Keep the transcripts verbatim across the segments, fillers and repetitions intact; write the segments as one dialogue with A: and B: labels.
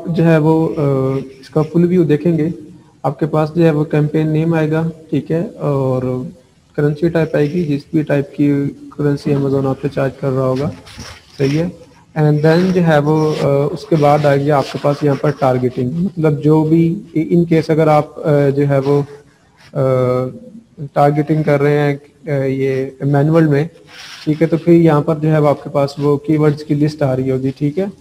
A: आप जो है वो अ, इसका फुल व्यू देखेंगे, आपके पास जो है वो कैंपेन नेम आएगा, ठीक है, और करेंसी टाइप आएगी, जिस भी टाइप की करेंसी अमेजोन आप पे चार्ज कर रहा होगा, सही है। एंड देन जो है वो अ, उसके बाद आएगी आपके पास यहाँ पर टारगेटिंग, मतलब जो भी इन केस अगर आप अ, जो है वो टारगेटिंग कर रहे हैं अ, ये मैनुअल में, ठीक है, तो फिर यहाँ पर जो है वो आपके पास वो कीवर्ड्स की लिस्ट आ रही होगी, ठीक है।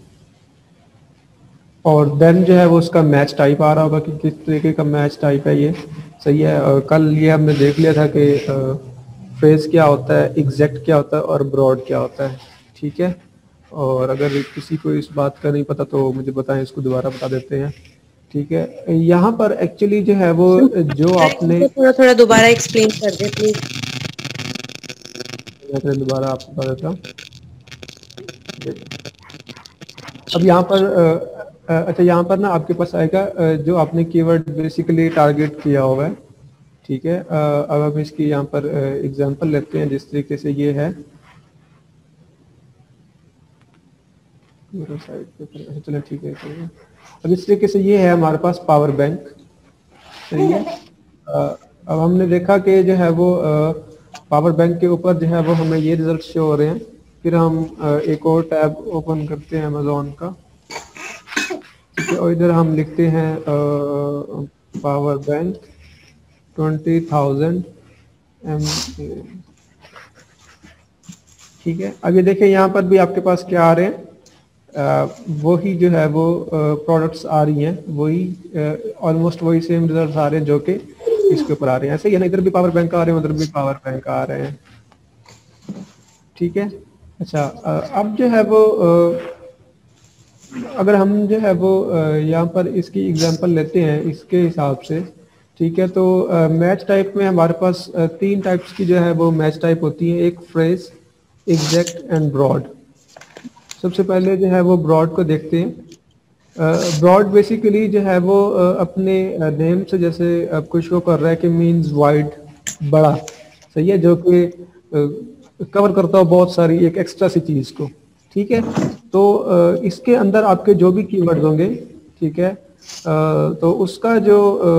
A: और देन जो है वो उसका मैच टाइप आ रहा होगा कि किस तरीके का मैच टाइप है ये, सही है। और कल ये हमने देख लिया था कि फ्रेज क्या होता है, एग्जैक्ट क्या होता है और ब्रॉड क्या होता है, ठीक है। और अगर किसी को इस बात का नहीं पता तो मुझे बताएं, इसको दोबारा बता देते हैं, ठीक है। यहाँ पर एक्चुअली जो है वो जो आपने
B: थोड़ा थोड़ा दोबारा एक्सप्लेन कर दे प्लीज।
A: मैं दोबारा आपको बता देता हूँ। अब यहाँ पर अ, अ, अच्छा, यहाँ पर ना आपके पास आएगा अ, जो आपने कीवर्ड बेसिकली टारगेट किया हुआ है, ठीक है। अ, अब हम इसकी यहाँ पर एग्जांपल लेते हैं, जिस तरीके से ये है साइड पे, अच्छा चलो ठीक है, चलिए। अब इस तरीके से ये है हमारे पास पावर बैंक, सही है। अ, अब हमने देखा कि जो है वो पावर बैंक के ऊपर जो है वो हमें ये रिजल्ट शो हो रहे हैं। फिर हम अ, एक और टैब ओपन करते हैं अमेजोन का, ठीक है, और इधर हम लिखते हैं power bank twenty thousand, M, ठीक है। अब ये देखिए यहाँ पर भी आपके पास क्या आ रहे हैं, अ, वही जो है वो प्रोडक्ट्स आ रही हैं, वही ऑलमोस्ट वही सेम रिजल्ट्स आ रहे हैं जो कि इसके ऊपर आ रहे हैं, ऐसे ही है ना, इधर भी पावर बैंक आ रहे हैं, उधर भी पावर बैंक आ रहे हैं, ठीक है। अच्छा, अ, अब जो है वो अ, अगर हम जो है वो अ, यहाँ पर इसकी एग्जांपल लेते हैं इसके हिसाब से, ठीक है, तो मैच टाइप में हमारे पास अ, तीन टाइप्स की जो है वो मैच टाइप होती है, एक फ्रेज, एग्जैक्ट एंड ब्रॉड। सबसे पहले जो है वो ब्रॉड को देखते हैं। ब्रॉड बेसिकली जो है वो अ, अपने नेम से जैसे आपको शो कर रहा है कि मींस वाइड, बड़ा, सही है, जो कि कवर करता हो बहुत सारी एक एक्स्ट्रा सी चीज को, ठीक है। तो अ, इसके अंदर आपके जो भी कीवर्ड्स होंगे, ठीक है, अ, तो उसका जो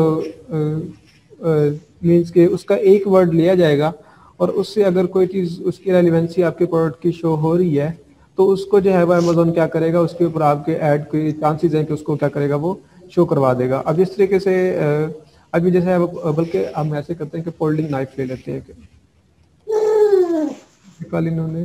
A: मींस के उसका एक वर्ड लिया जाएगा, और उससे अगर कोई चीज़ उसकी रेलिवेंसी आपके प्रोडक्ट की शो हो रही है, तो उसको जो है वो अमेजोन क्या करेगा, उसके ऊपर आपके ऐड के चांसेस हैं कि उसको क्या करेगा, वो शो करवा देगा। अब इस तरीके से अ, अभी जैसे है वो- बल्कि हम ऐसे करते हैं कि फोल्डिंग नाइफ ले लेते हैं कि कल इन्होंने,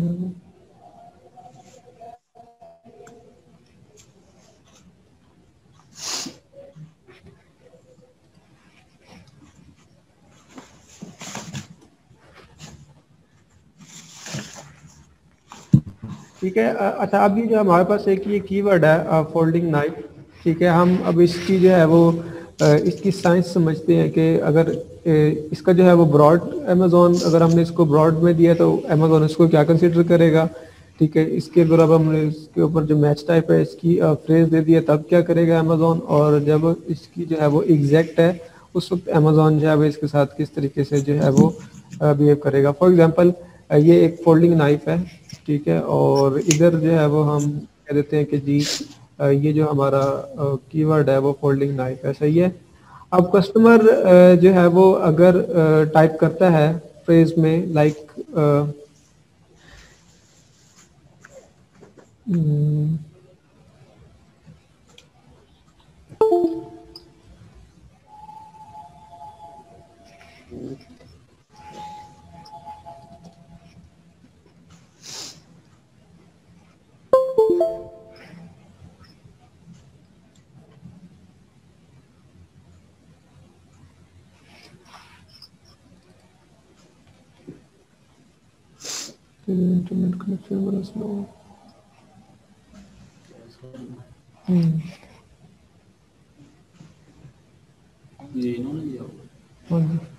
A: ठीक है। अ, अच्छा, अभी जो हमारे पास एक ये कीवर्ड है फोल्डिंग नाइफ, ठीक है, हम अब इसकी जो है वो अ, इसकी साइंस समझते हैं कि अगर अ, इसका जो है वो ब्रॉड, अमेजोन अगर हमने इसको ब्रॉड में दिया तो अमेजोन इसको क्या कंसिडर करेगा, ठीक है। इसके बराबर हमने इसके ऊपर जो मैच टाइप है इसकी फ्रेज दे दिया, तब क्या करेगा अमेजोन, और जब इसकी जो है वो एग्जैक्ट है उस वक्त अमेजोन जो है वो इसके साथ किस तरीके से जो है वो बिहेव करेगा। फॉर एग्जांपल ये एक फोल्डिंग नाइफ है, ठीक है, और इधर जो है वो हम कह देते हैं कि जी अ, ये जो हमारा कीवर्ड है वो फोल्डिंग नाइफ है, सही है। अब कस्टमर जो है वो अगर टाइप करता है फ्रेज में लाइक इंटरनेट कनेक्शन बड़ा स्लो। ये इन्होंने दिया होगा। हाँ जी।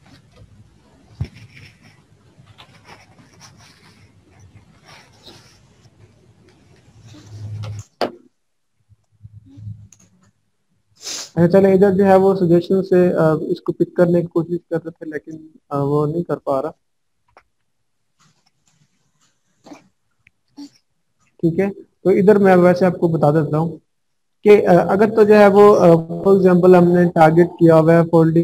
A: अच्छा चले, इधर जो है वो सजेशन से अ, इसको पिक करने की कोशिश कर रहे थे, लेकिन अ, वो नहीं कर पा रहा, ठीक है। तो इधर मैं वैसे आपको बता देता हूँ, कि अ, अगर तो जो है वो फॉर एग्जांपल हमने टारगेट किया हुआ है फोल्डिंग।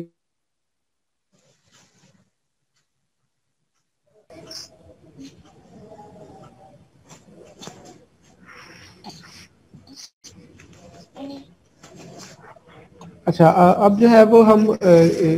A: अच्छा, अ, अब जो है वो हम अ, ए,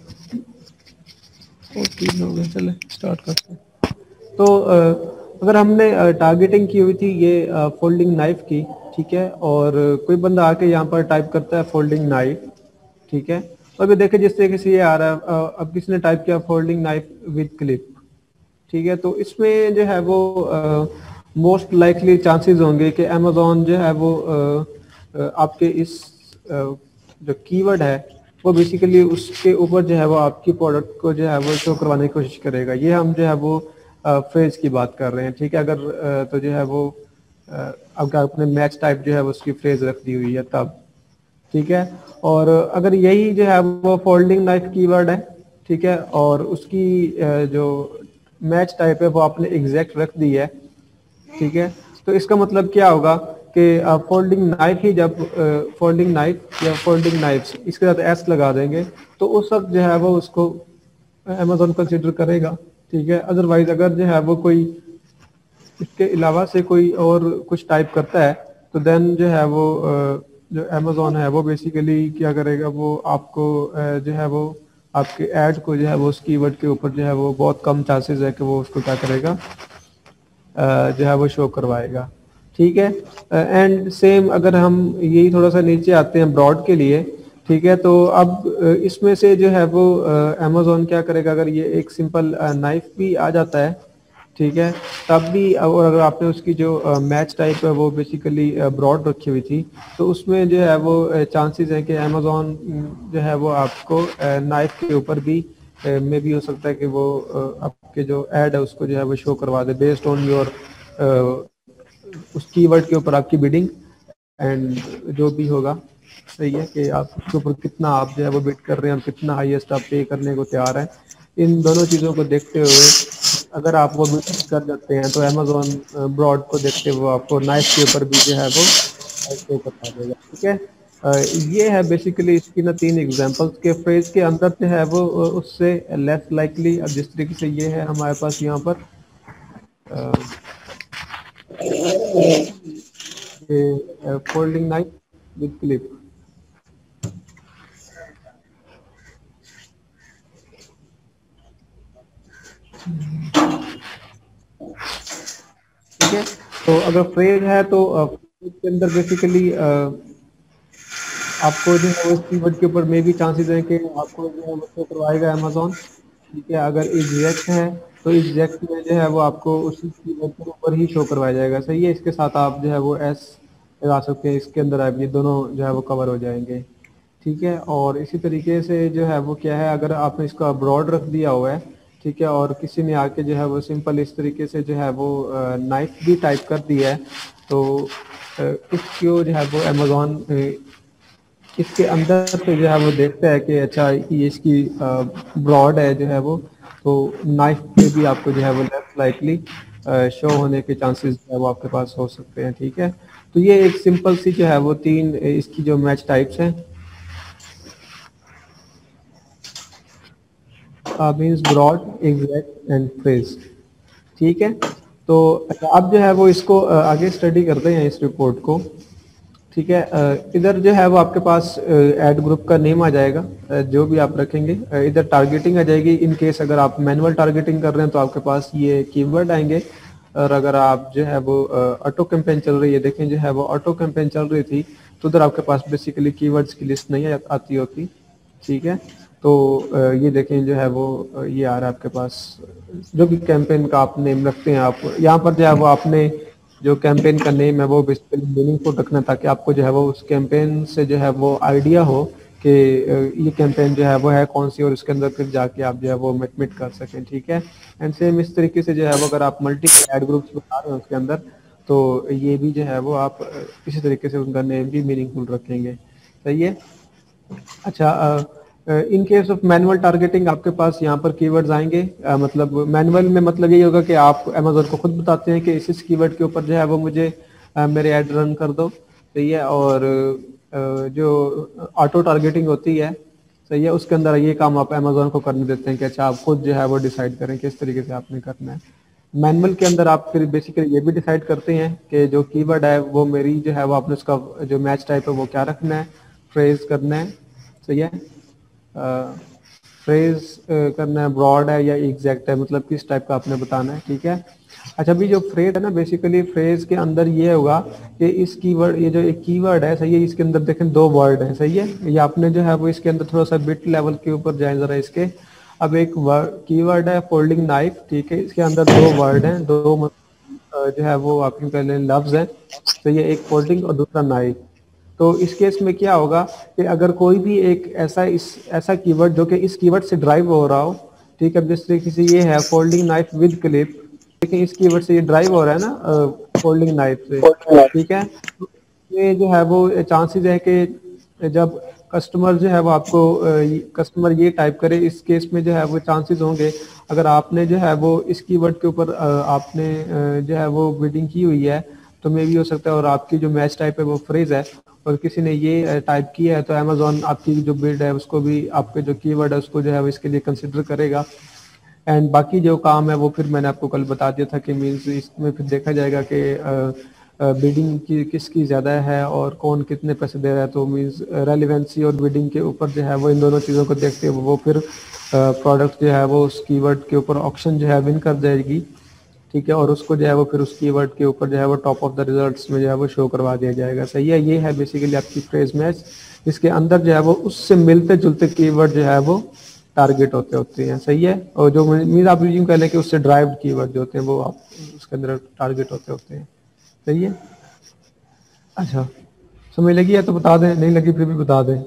A: ओ, तीन हो गए, चले स्टार्ट करते हैं। तो अ, अगर हमने टारगेटिंग की हुई थी ये फोल्डिंग नाइफ की, ठीक है, और कोई बंदा आके यहाँ पर टाइप करता है फोल्डिंग नाइफ, ठीक है, तो अभी देखिए जिस तरीके से ये आ रहा है, अ, अब किसी ने टाइप किया फोल्डिंग नाइफ विद क्लिप, ठीक है, तो इसमें जो है वो मोस्ट लाइकली चांसेस होंगे कि अमेजोन जो है वो अ, अ, आपके इस अ, जो कीवर्ड है वो बेसिकली उसके ऊपर जो है वो आपकी प्रोडक्ट को जो है वो शो करवाने की कोशिश करेगा। ये हम जो है वो फ्रेज की बात कर रहे हैं, ठीक है, अगर अ, तो जो है वो अ, अगर आपने मैच टाइप जो है वो उसकी फ्रेज रख दी हुई है तब, ठीक है, और अगर यही जो है वो फोल्डिंग नाइफ कीवर्ड है, ठीक है, और उसकी अ, जो मैच टाइप है वो आपने एग्जैक्ट रख दी है, ठीक है, तो इसका मतलब क्या होगा कि फोल्डिंग नाइफ ही जब फोल्डिंग नाइफ या फोल्डिंग नाइफ्स इसके साथ एस लगा देंगे तो उस वक्त जो है वो उसको अमेजोन कंसिडर करेगा, ठीक है। अदरवाइज अगर जो है वो कोई इसके अलावा से कोई और कुछ टाइप करता है तो देन जो है वो अ, जो अमेजोन है वो बेसिकली क्या करेगा, वो आपको अ, जो है वो आपके ऐड को जो है वो उस कीवर्ड के ऊपर जो है वो बहुत कम चांसेस है कि वो उसको क्या करेगा, अ, जो है वो शो करवाएगा, ठीक है। एंड सेम अगर हम यही थोड़ा सा नीचे आते हैं ब्रॉड के लिए, ठीक है, तो अब अ, इसमें से जो है वो अमेजोन क्या करेगा, अगर ये एक सिंपल नाइफ भी आ जाता है, ठीक है, तब भी, और अगर आपने उसकी जो मैच टाइप है वो बेसिकली ब्रॉड रखी हुई थी तो उसमें जो है वो चांसेस है कि अमेजोन जो है वो आपको नाइफ के ऊपर भी में भी हो सकता है कि वो अ, आपके जो ऐड है उसको जो है वो शो करवा दे बेस्ड ऑन योर उस कीवर्ड के ऊपर आपकी बिडिंग एंड जो भी होगा, सही है, कि आप उसके ऊपर कितना आप जो है वो बिड कर रहे हैं और कितना हाईएस्ट आप पे करने को तैयार हैं। इन दोनों चीज़ों को देखते हुए अगर आप वो बिड कर जाते हैं तो अमेजोन ब्रॉड को देखते हुए आपको नाइफ के ऊपर भी जो है वो शो करवा देगा, ठीक है। अ, ये है बेसिकली इसकी ना तीन एग्जांपल्स के फ्रेज के अंदर जो है वो अ, उससे लेस लाइकली, अब जिस तरीके से ये है हमारे पास यहाँ पर फोल्डिंग नाइफ विद क्लिप, ठीक है। तो अगर फ्रेज है तो फ्रेज के अंदर बेसिकली आपको जो है वो इस कीवर्ड के ऊपर में भी चांसेस हैं कि आपको जो है वो शो करवाएगा अमेजोन, ठीक है। अगर एग्जैक्ट है तो एग्जैक्ट में जो है वो आपको उसी कीवर्ड के ऊपर ही शो करवाया जाएगा, सही है। इसके साथ आप जो है वो एस लगा सकते हैं, इसके अंदर आप ये दोनों जो है वो कवर हो जाएंगे, ठीक है। और इसी तरीके से जो है वो क्या है, अगर आपने इसका ब्रॉड रख दिया हुआ है, ठीक है, और किसी ने आके जो है वो सिंपल इस तरीके से जो है वो नाइफ भी टाइप कर दिया है तो अ, इसको जो है वो अमेजोन इसके अंदर से जो है वो देखता है कि अच्छा ये इसकी ब्रॉड है जो है वो, तो नाइफ पे भी आपको जो है वो लेस लाइकली शो होने के चांसेस जो है वो आपके पास हो सकते हैं, ठीक है। तो ये एक सिंपल सी जो है वो तीन अ, इसकी जो मैच टाइप्स हैं, means broad, exact and phrase, ठीक है। तो अच्छा, अब जो है वो इसको अ, आगे स्टडी करते हैं इस रिपोर्ट को, ठीक है। अ, इधर जो है वो आपके पास ऐड ग्रुप का नेम आ जाएगा, अ, जो भी आप रखेंगे, अ, इधर टारगेटिंग आ जाएगी। इन केस अगर आप मैनुअल टारगेटिंग कर रहे हैं तो आपके पास ये कीवर्ड आएंगे, और अगर आप जो है वो ऑटो कैंपेन चल रही है, देखें जो है वो ऑटो कैंपेन चल रही थी तो उधर आपके पास बेसिकली कीवर्ड्स की लिस्ट नहीं आ- आती होती, ठीक है। तो अ, ये देखें जो है वो अ, ये आ रहा है आपके पास, जो भी कैंपेन का आप नेम रखते हैं, आप यहाँ पर जो है वो आपने जो कैंपेन का नेम है वो बेसिकली मीनिंगफुल रखना, ताकि आपको जो है वो उस कैंपेन से जो है वो आइडिया हो कि अ, ये कैंपेन जो है वो है कौन सी, और उसके अंदर फिर जाके आप जो है वो मिट कर सकें, ठीक है। एंड सेम इस तरीके से जो है वो अगर आप मल्टीपल एड ग्रुप्स बना रहे हैं उसके अंदर, तो ये भी जो है वो आप अ, इसी तरीके से उनका नेम भी मीनिंगफुल रखेंगे, सही है। अच्छा, in case of manual targeting आपके पास यहाँ पर कीवर्ड्स आएंगे, अ, मतलब मैनुअल में मतलब ये होगा कि आप अमेजोन को खुद बताते हैं कि इस इस कीवर्ड के ऊपर जो है वो मुझे अ, मेरे ऐड रन कर दो, सही है। और अ, जो ऑटो टारगेटिंग होती है, सही है, उसके अंदर ये काम आप अमेजोन को करने देते हैं कि अच्छा आप खुद जो है वो डिसाइड करें किस तरीके से आपने करना है। मैनुअल के अंदर आप फिर बेसिकली ये भी डिसाइड करते हैं कि जो कीवर्ड है वो मेरी जो है वो आपने उसका जो मैच टाइप है वो क्या रखना है, फ्रेज करना है, सही है, फ्रेज करना है, ब्रॉड है या एग्जैक्ट है, मतलब किस टाइप का आपने बताना है, ठीक है। अच्छा, अभी जो फ्रेज है ना, बेसिकली फ्रेज के अंदर ये होगा कि इस कीवर्ड, ये जो एक कीवर्ड है, सही है, इसके अंदर देखें दो वर्ड है, सही है, ये आपने जो है वो इसके अंदर थोड़ा सा बिट लेवल के ऊपर जाए जरा इसके। अब एक कीवर्ड है फोल्डिंग नाइफ, ठीक है, इसके अंदर दो वर्ड हैं, दो अ, जो है वो आपके पहले लफ्ज हैं, सही है, एक फोल्डिंग और दूसरा नाइफ। तो इस केस में क्या होगा कि अगर कोई भी एक ऐसा इस ऐसा कीवर्ड जो कि इस कीवर्ड से ड्राइव हो रहा हो, ठीक है, जिस तरीके से ये है फोल्डिंग नाइफ विद क्लिप, लेकिन इस कीवर्ड से ये ड्राइव हो रहा है ना फोल्डिंग नाइफ से, ठीक है, तो ये जो है वो चांसेस है कि जब कस्टमर जो है वो आपको कस्टमर ये टाइप करे, इस केस में जो है वो चांसेस होंगे, अगर आपने जो है वो इस कीवर्ड के ऊपर अ, आपने अ, जो है वो बिडिंग की हुई है, तो मे भी हो सकता है, और आपकी जो मैच टाइप है वो फ्रेज है और किसी ने ये टाइप किया है, तो अमेजोन आपकी जो बिड है उसको भी, आपके जो कीवर्ड है उसको जो है वो इसके लिए कंसिडर करेगा। एंड बाकी जो काम है वो फिर मैंने आपको कल बता दिया था कि मीन्स इसमें फिर देखा जाएगा कि बिडिंग की किसकी ज़्यादा है और कौन कितने पैसे दे रहा है, तो मीन्स रेलिवेंसी और बिडिंग के ऊपर जो है वो इन दोनों चीज़ों को देखते हुए वो फिर प्रोडक्ट जो है वो उस कीवर्ड के ऊपर ऑक्शन जो है विन कर जाएगी, ठीक है, और उसको जो है वो फिर उस कीवर्ड के ऊपर जो है वो टॉप ऑफ द रिजल्ट्स में जो है वो शो करवा दिया जाएगा, सही है। ये है बेसिकली आपकी फ्रेज मैच, इसके अंदर जो है वो उससे मिलते जुलते कीवर्ड जो है वो टारगेट होते होते हैं, सही है, और जो मीन आप यूं कह लें कि उससे ड्राइव्ड कीवर्ड जो होते हैं वो आप उसके अंदर टारगेट होते होते हैं, सही है। अच्छा, समझ लगी है तो बता दें, नहीं लगी फिर भी बता दें।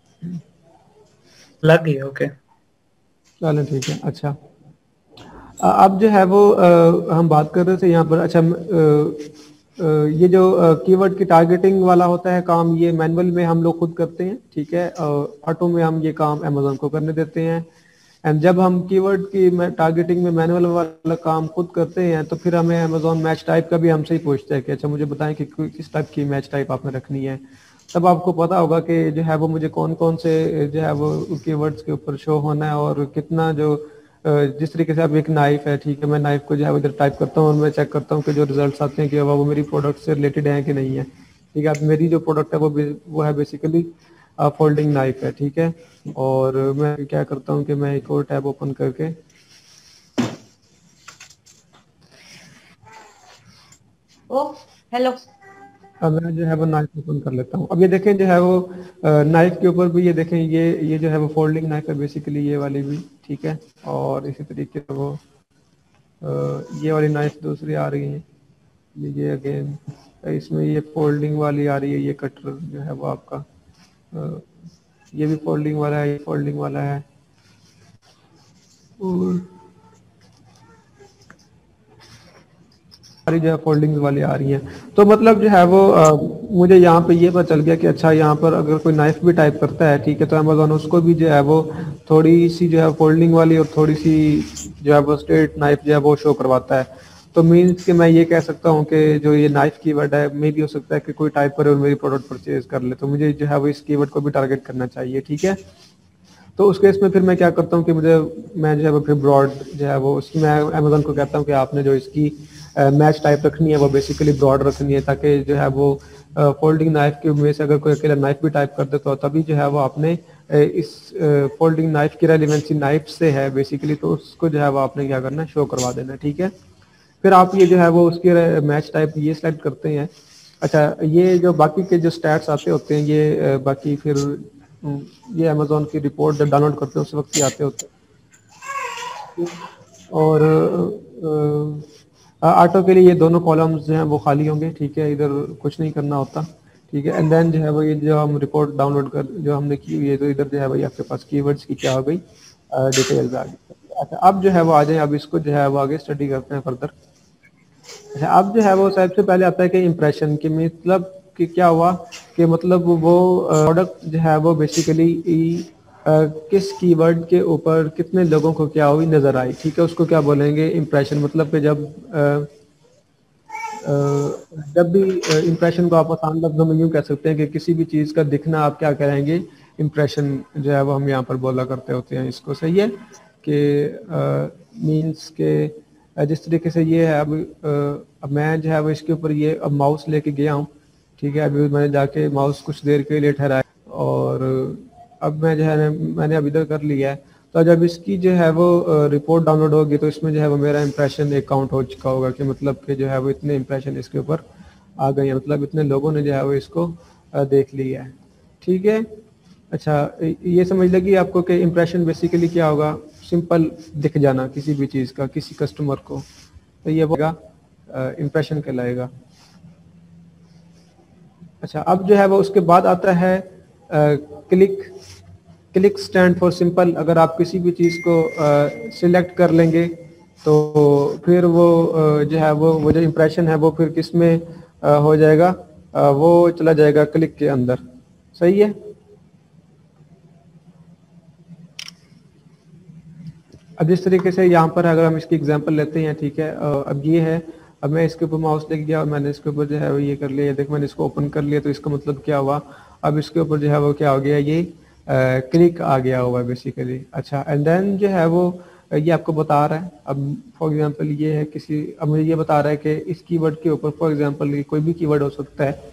C: लग गई, ओके,
A: चलें ठीक है। अच्छा, अब जो है वो आ, हम बात कर रहे थे यहाँ पर, अच्छा आ, आ, ये जो कीवर्ड की टारगेटिंग वाला होता है काम, ये मैनुअल में हम लोग खुद करते हैं, ठीक है, ऑटो में हम ये काम अमेजोन को करने देते हैं। एंड जब हम कीवर्ड की टारगेटिंग में मैनुअल वाला काम खुद करते हैं, तो फिर हमें अमेजोन मैच टाइप का भी हमसे ही पूछता है कि अच्छा मुझे बताएं कि किस टाइप की मैच टाइप आपने रखनी है। तब आपको पता होगा कि जो है वो मुझे कौन कौन से जो है वो कीवर्ड्स के ऊपर शो होना है, और कितना जो जिस तरीके से अब एक नाइफ है, ठीक है, मैं नाइफ को जो है इधर टाइप करता हूँ और मैं चेक करता हूँ कि जो रिजल्ट्स आते हैं कि वो मेरी प्रोडक्ट से रिलेटेड है कि नहीं है, ठीक है। अब मेरी जो प्रोडक्ट है वो वो है बेसिकली फोल्डिंग नाइफ है, ठीक है, और मैं क्या करता हूँ कि मैं एक और टैब ओपन करके
B: ओ हेलो
A: अब मैं जो है वो नाइफ ओपन कर लेता हूँ। अब ये देखें जो है वो नाइफ के ऊपर भी ये देखें, ये ये जो है वो फोल्डिंग नाइफ है बेसिकली, ये वाली भी, ठीक है, और इसी तरीके से वो अ, ये वाली नाइफ दूसरी आ रही है, ये ये अगेन इसमें ये फोल्डिंग वाली आ रही है, ये कटर जो है वो आपका अ, ये भी फोल्डिंग वाला है, ये फोल्डिंग वाला है, और सारी जो है फोल्डिंग्स वाली आ रही हैं। तो मतलब जो है वो आ, मुझे यहाँ पे ये पता चल गया कि अच्छा यहाँ पर अगर कोई नाइफ भी टाइप करता है, ठीक है, तो अमेजोन उसको भी जो है वो थोड़ी सी जो है फोल्डिंग वाली और थोड़ी सी जो है वो स्ट्रेट नाइफ जो है वो शो करवाता है। तो मीन्स कि मैं ये कह सकता हूँ कि जो ये नाइफ कीवर्ड है, मे भी हो सकता है कि कोई टाइप करे और मेरी प्रोडक्ट परचेज कर ले, तो मुझे जो है वो इस कीवर्ड को भी टारगेट करना चाहिए, ठीक है। तो उस केस में फिर मैं क्या करता हूँ कि मुझे मैं जो है वो फिर ब्रॉड जो है वो उसकी मैं अमेजोन को कहता हूँ कि आपने जो इसकी मैच टाइप रखनी है वो बेसिकली ब्रॉड रखनी है, ताकि जो है वो फोल्डिंग नाइफ के में से अगर कोई अकेला नाइफ भी टाइप कर दे तो तभी जो है वो आपने uh, इस फोल्डिंग uh, नाइफ की रेलिवेंसी नाइफ से है बेसिकली, तो उसको जो है वो आपने क्या करना है, शो करवा देना, ठीक है। फिर आप ये जो है वो उसकी मैच टाइप ये सेलेक्ट करते हैं। अच्छा, ये जो बाकी के जो स्टैट्स आते होते हैं, ये uh, बाकी फिर ये अमेजोन की रिपोर्ट जब डाउनलोड करते हैं उस वक्त ही आते होते हैं, और ऑटो के लिए ये दोनों कॉलम्स जो हैं वो खाली होंगे, ठीक है, इधर कुछ नहीं करना होता, ठीक है। एंड देन जो है वो ये जो हम रिपोर्ट डाउनलोड कर जो हमने की हुई है, तो इधर जो है भाई आपके पास कीवर्ड्स की क्या हो गई, डिटेल्स आ गई। अच्छा, अब जो है वो आ जाए, अब इसको जो है वो आगे स्टडी करते हैं फर्दर। अच्छा, अब जो है वो सबसे पहले आता है कि इम्प्रेशन की, मतलब कि क्या हुआ कि मतलब वो प्रोडक्ट जो है वो बेसिकली किस कीवर्ड के ऊपर कितने लोगों को क्या हुई नजर आई, ठीक है, उसको क्या बोलेंगे इम्प्रेशन। मतलब कि जब जब भी इम्प्रेशन को आप आसान लफ्जों में यूँ कह सकते हैं कि किसी भी चीज़ का दिखना आप क्या करेंगे, इम्प्रेशन जो है वो हम यहाँ पर बोला करते होते हैं इसको। सही है कि मीन्स के जिस तरीके से ये है, अब अब मैं जो है वो इसके ऊपर ये अब माउस लेके गया हूँ, ठीक है। अभी मैंने जाके माउस कुछ देर के लिए ठहराया और अब मैं जो है मैंने अब इधर कर लिया है। तो जब इसकी जो है वो रिपोर्ट डाउनलोड होगी तो इसमें जो है वो मेरा इंप्रेशन एक काउंट हो चुका होगा कि मतलब कि जो है वो इतने इंप्रेशन इसके ऊपर आ गए हैं, मतलब इतने लोगों ने जो है वो इसको देख लिया है, ठीक है। अच्छा, ये समझ लगी आपको कि इंप्रेशन बेसिकली क्या होगा, सिंपल दिख जाना किसी भी चीज़ का किसी कस्टमर को, तो ये होगा इंप्रेशन कहलाएगा। अच्छा, अब जो है वो उसके बाद आता है click. Click stand for simple. अगर आप किसी भी चीज़ को सिलेक्ट कर लेंगे तो फिर वो uh, जो है वो वो जो इम्प्रेशन है वो फिर किस में uh, हो जाएगा, uh, वो चला जाएगा क्लिक के अंदर। सही है। अब जिस तरीके से यहाँ पर अगर हम इसकी एग्जांपल लेते हैं, ठीक है, uh, अब ये है, अब मैं इसके ऊपर माउस लेके गया और मैंने इसके ऊपर जो है वो ये कर लिया, देख मैंने इसको ओपन कर लिया, तो इसका मतलब क्या हुआ, अब इसके ऊपर जो है वो क्या हो गया, ये क्लिक uh, आ गया हुआ बेसिकली। अच्छा, एंड देन जो है वो ये आपको बता रहा है, अब फॉर एग्जांपल ये है किसी, अब मुझे ये बता रहा है कि इस कीवर्ड के ऊपर फॉर एग्जांपल कोई भी कीवर्ड हो सकता है,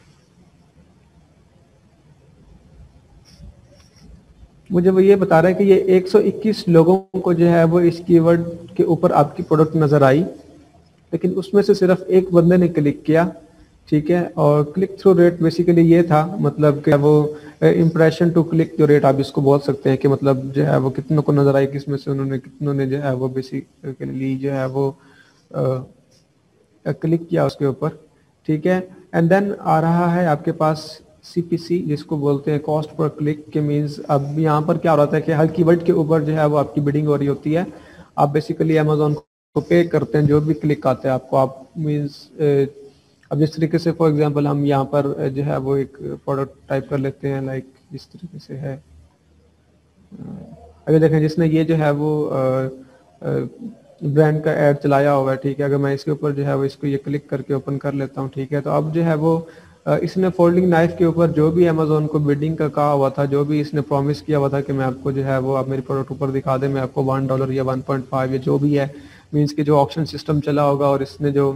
A: मुझे वो ये बता रहा है कि ये एक सौ इक्कीस लोगों को जो है वो इस कीवर्ड के ऊपर आपकी प्रोडक्ट नजर आई, लेकिन उसमें से सिर्फ एक बंदे ने क्लिक किया, ठीक है। और क्लिक थ्रू रेट बेसिकली ये था, मतलब कि वो इम्प्रेशन टू क्लिक जो रेट आप इसको बोल सकते हैं कि मतलब जो है वो कितनों को नजर आई, किसमें से उन्होंने कितनों ने जो है वो बेसिकली जो है वो क्लिक किया उसके ऊपर, ठीक है। एंड देन आ रहा है आपके पास सीपीसी, जिसको बोलते हैं कॉस्ट पर क्लिक के मीन्स। अब यहाँ पर क्या हो रहा है कि हर कीवर्ड के ऊपर जो है वो आपकी बिडिंग हो रही होती है, आप बेसिकली अमेजोन को पे करते हैं जो भी क्लिक आते हैं आपको, आप मीन्स अब जिस तरीके से फॉर एग्जांपल हम यहाँ पर जो है वो एक प्रोडक्ट टाइप कर लेते हैं, लाइक इस तरीके से है, अगर देखें जिसने ये जो है वो ब्रांड का ऐड चलाया हुआ है, ठीक है। अगर मैं इसके ऊपर जो है वो इसको ये क्लिक करके ओपन कर लेता हूँ, ठीक है, तो अब जो है वो इसने फोल्डिंग नाइफ के ऊपर जो भी अमेजोन को बिडिंग का कहा हुआ था, जो भी इसने प्रॉमिस किया हुआ था कि मैं आपको जो है वो आप मेरी प्रोडक्ट ऊपर दिखा दें, मैं आपको वन डॉलर या वन पॉइंट फाइव या जो भी है, मीन्स कि जो ऑक्शन सिस्टम चला होगा और इसने जो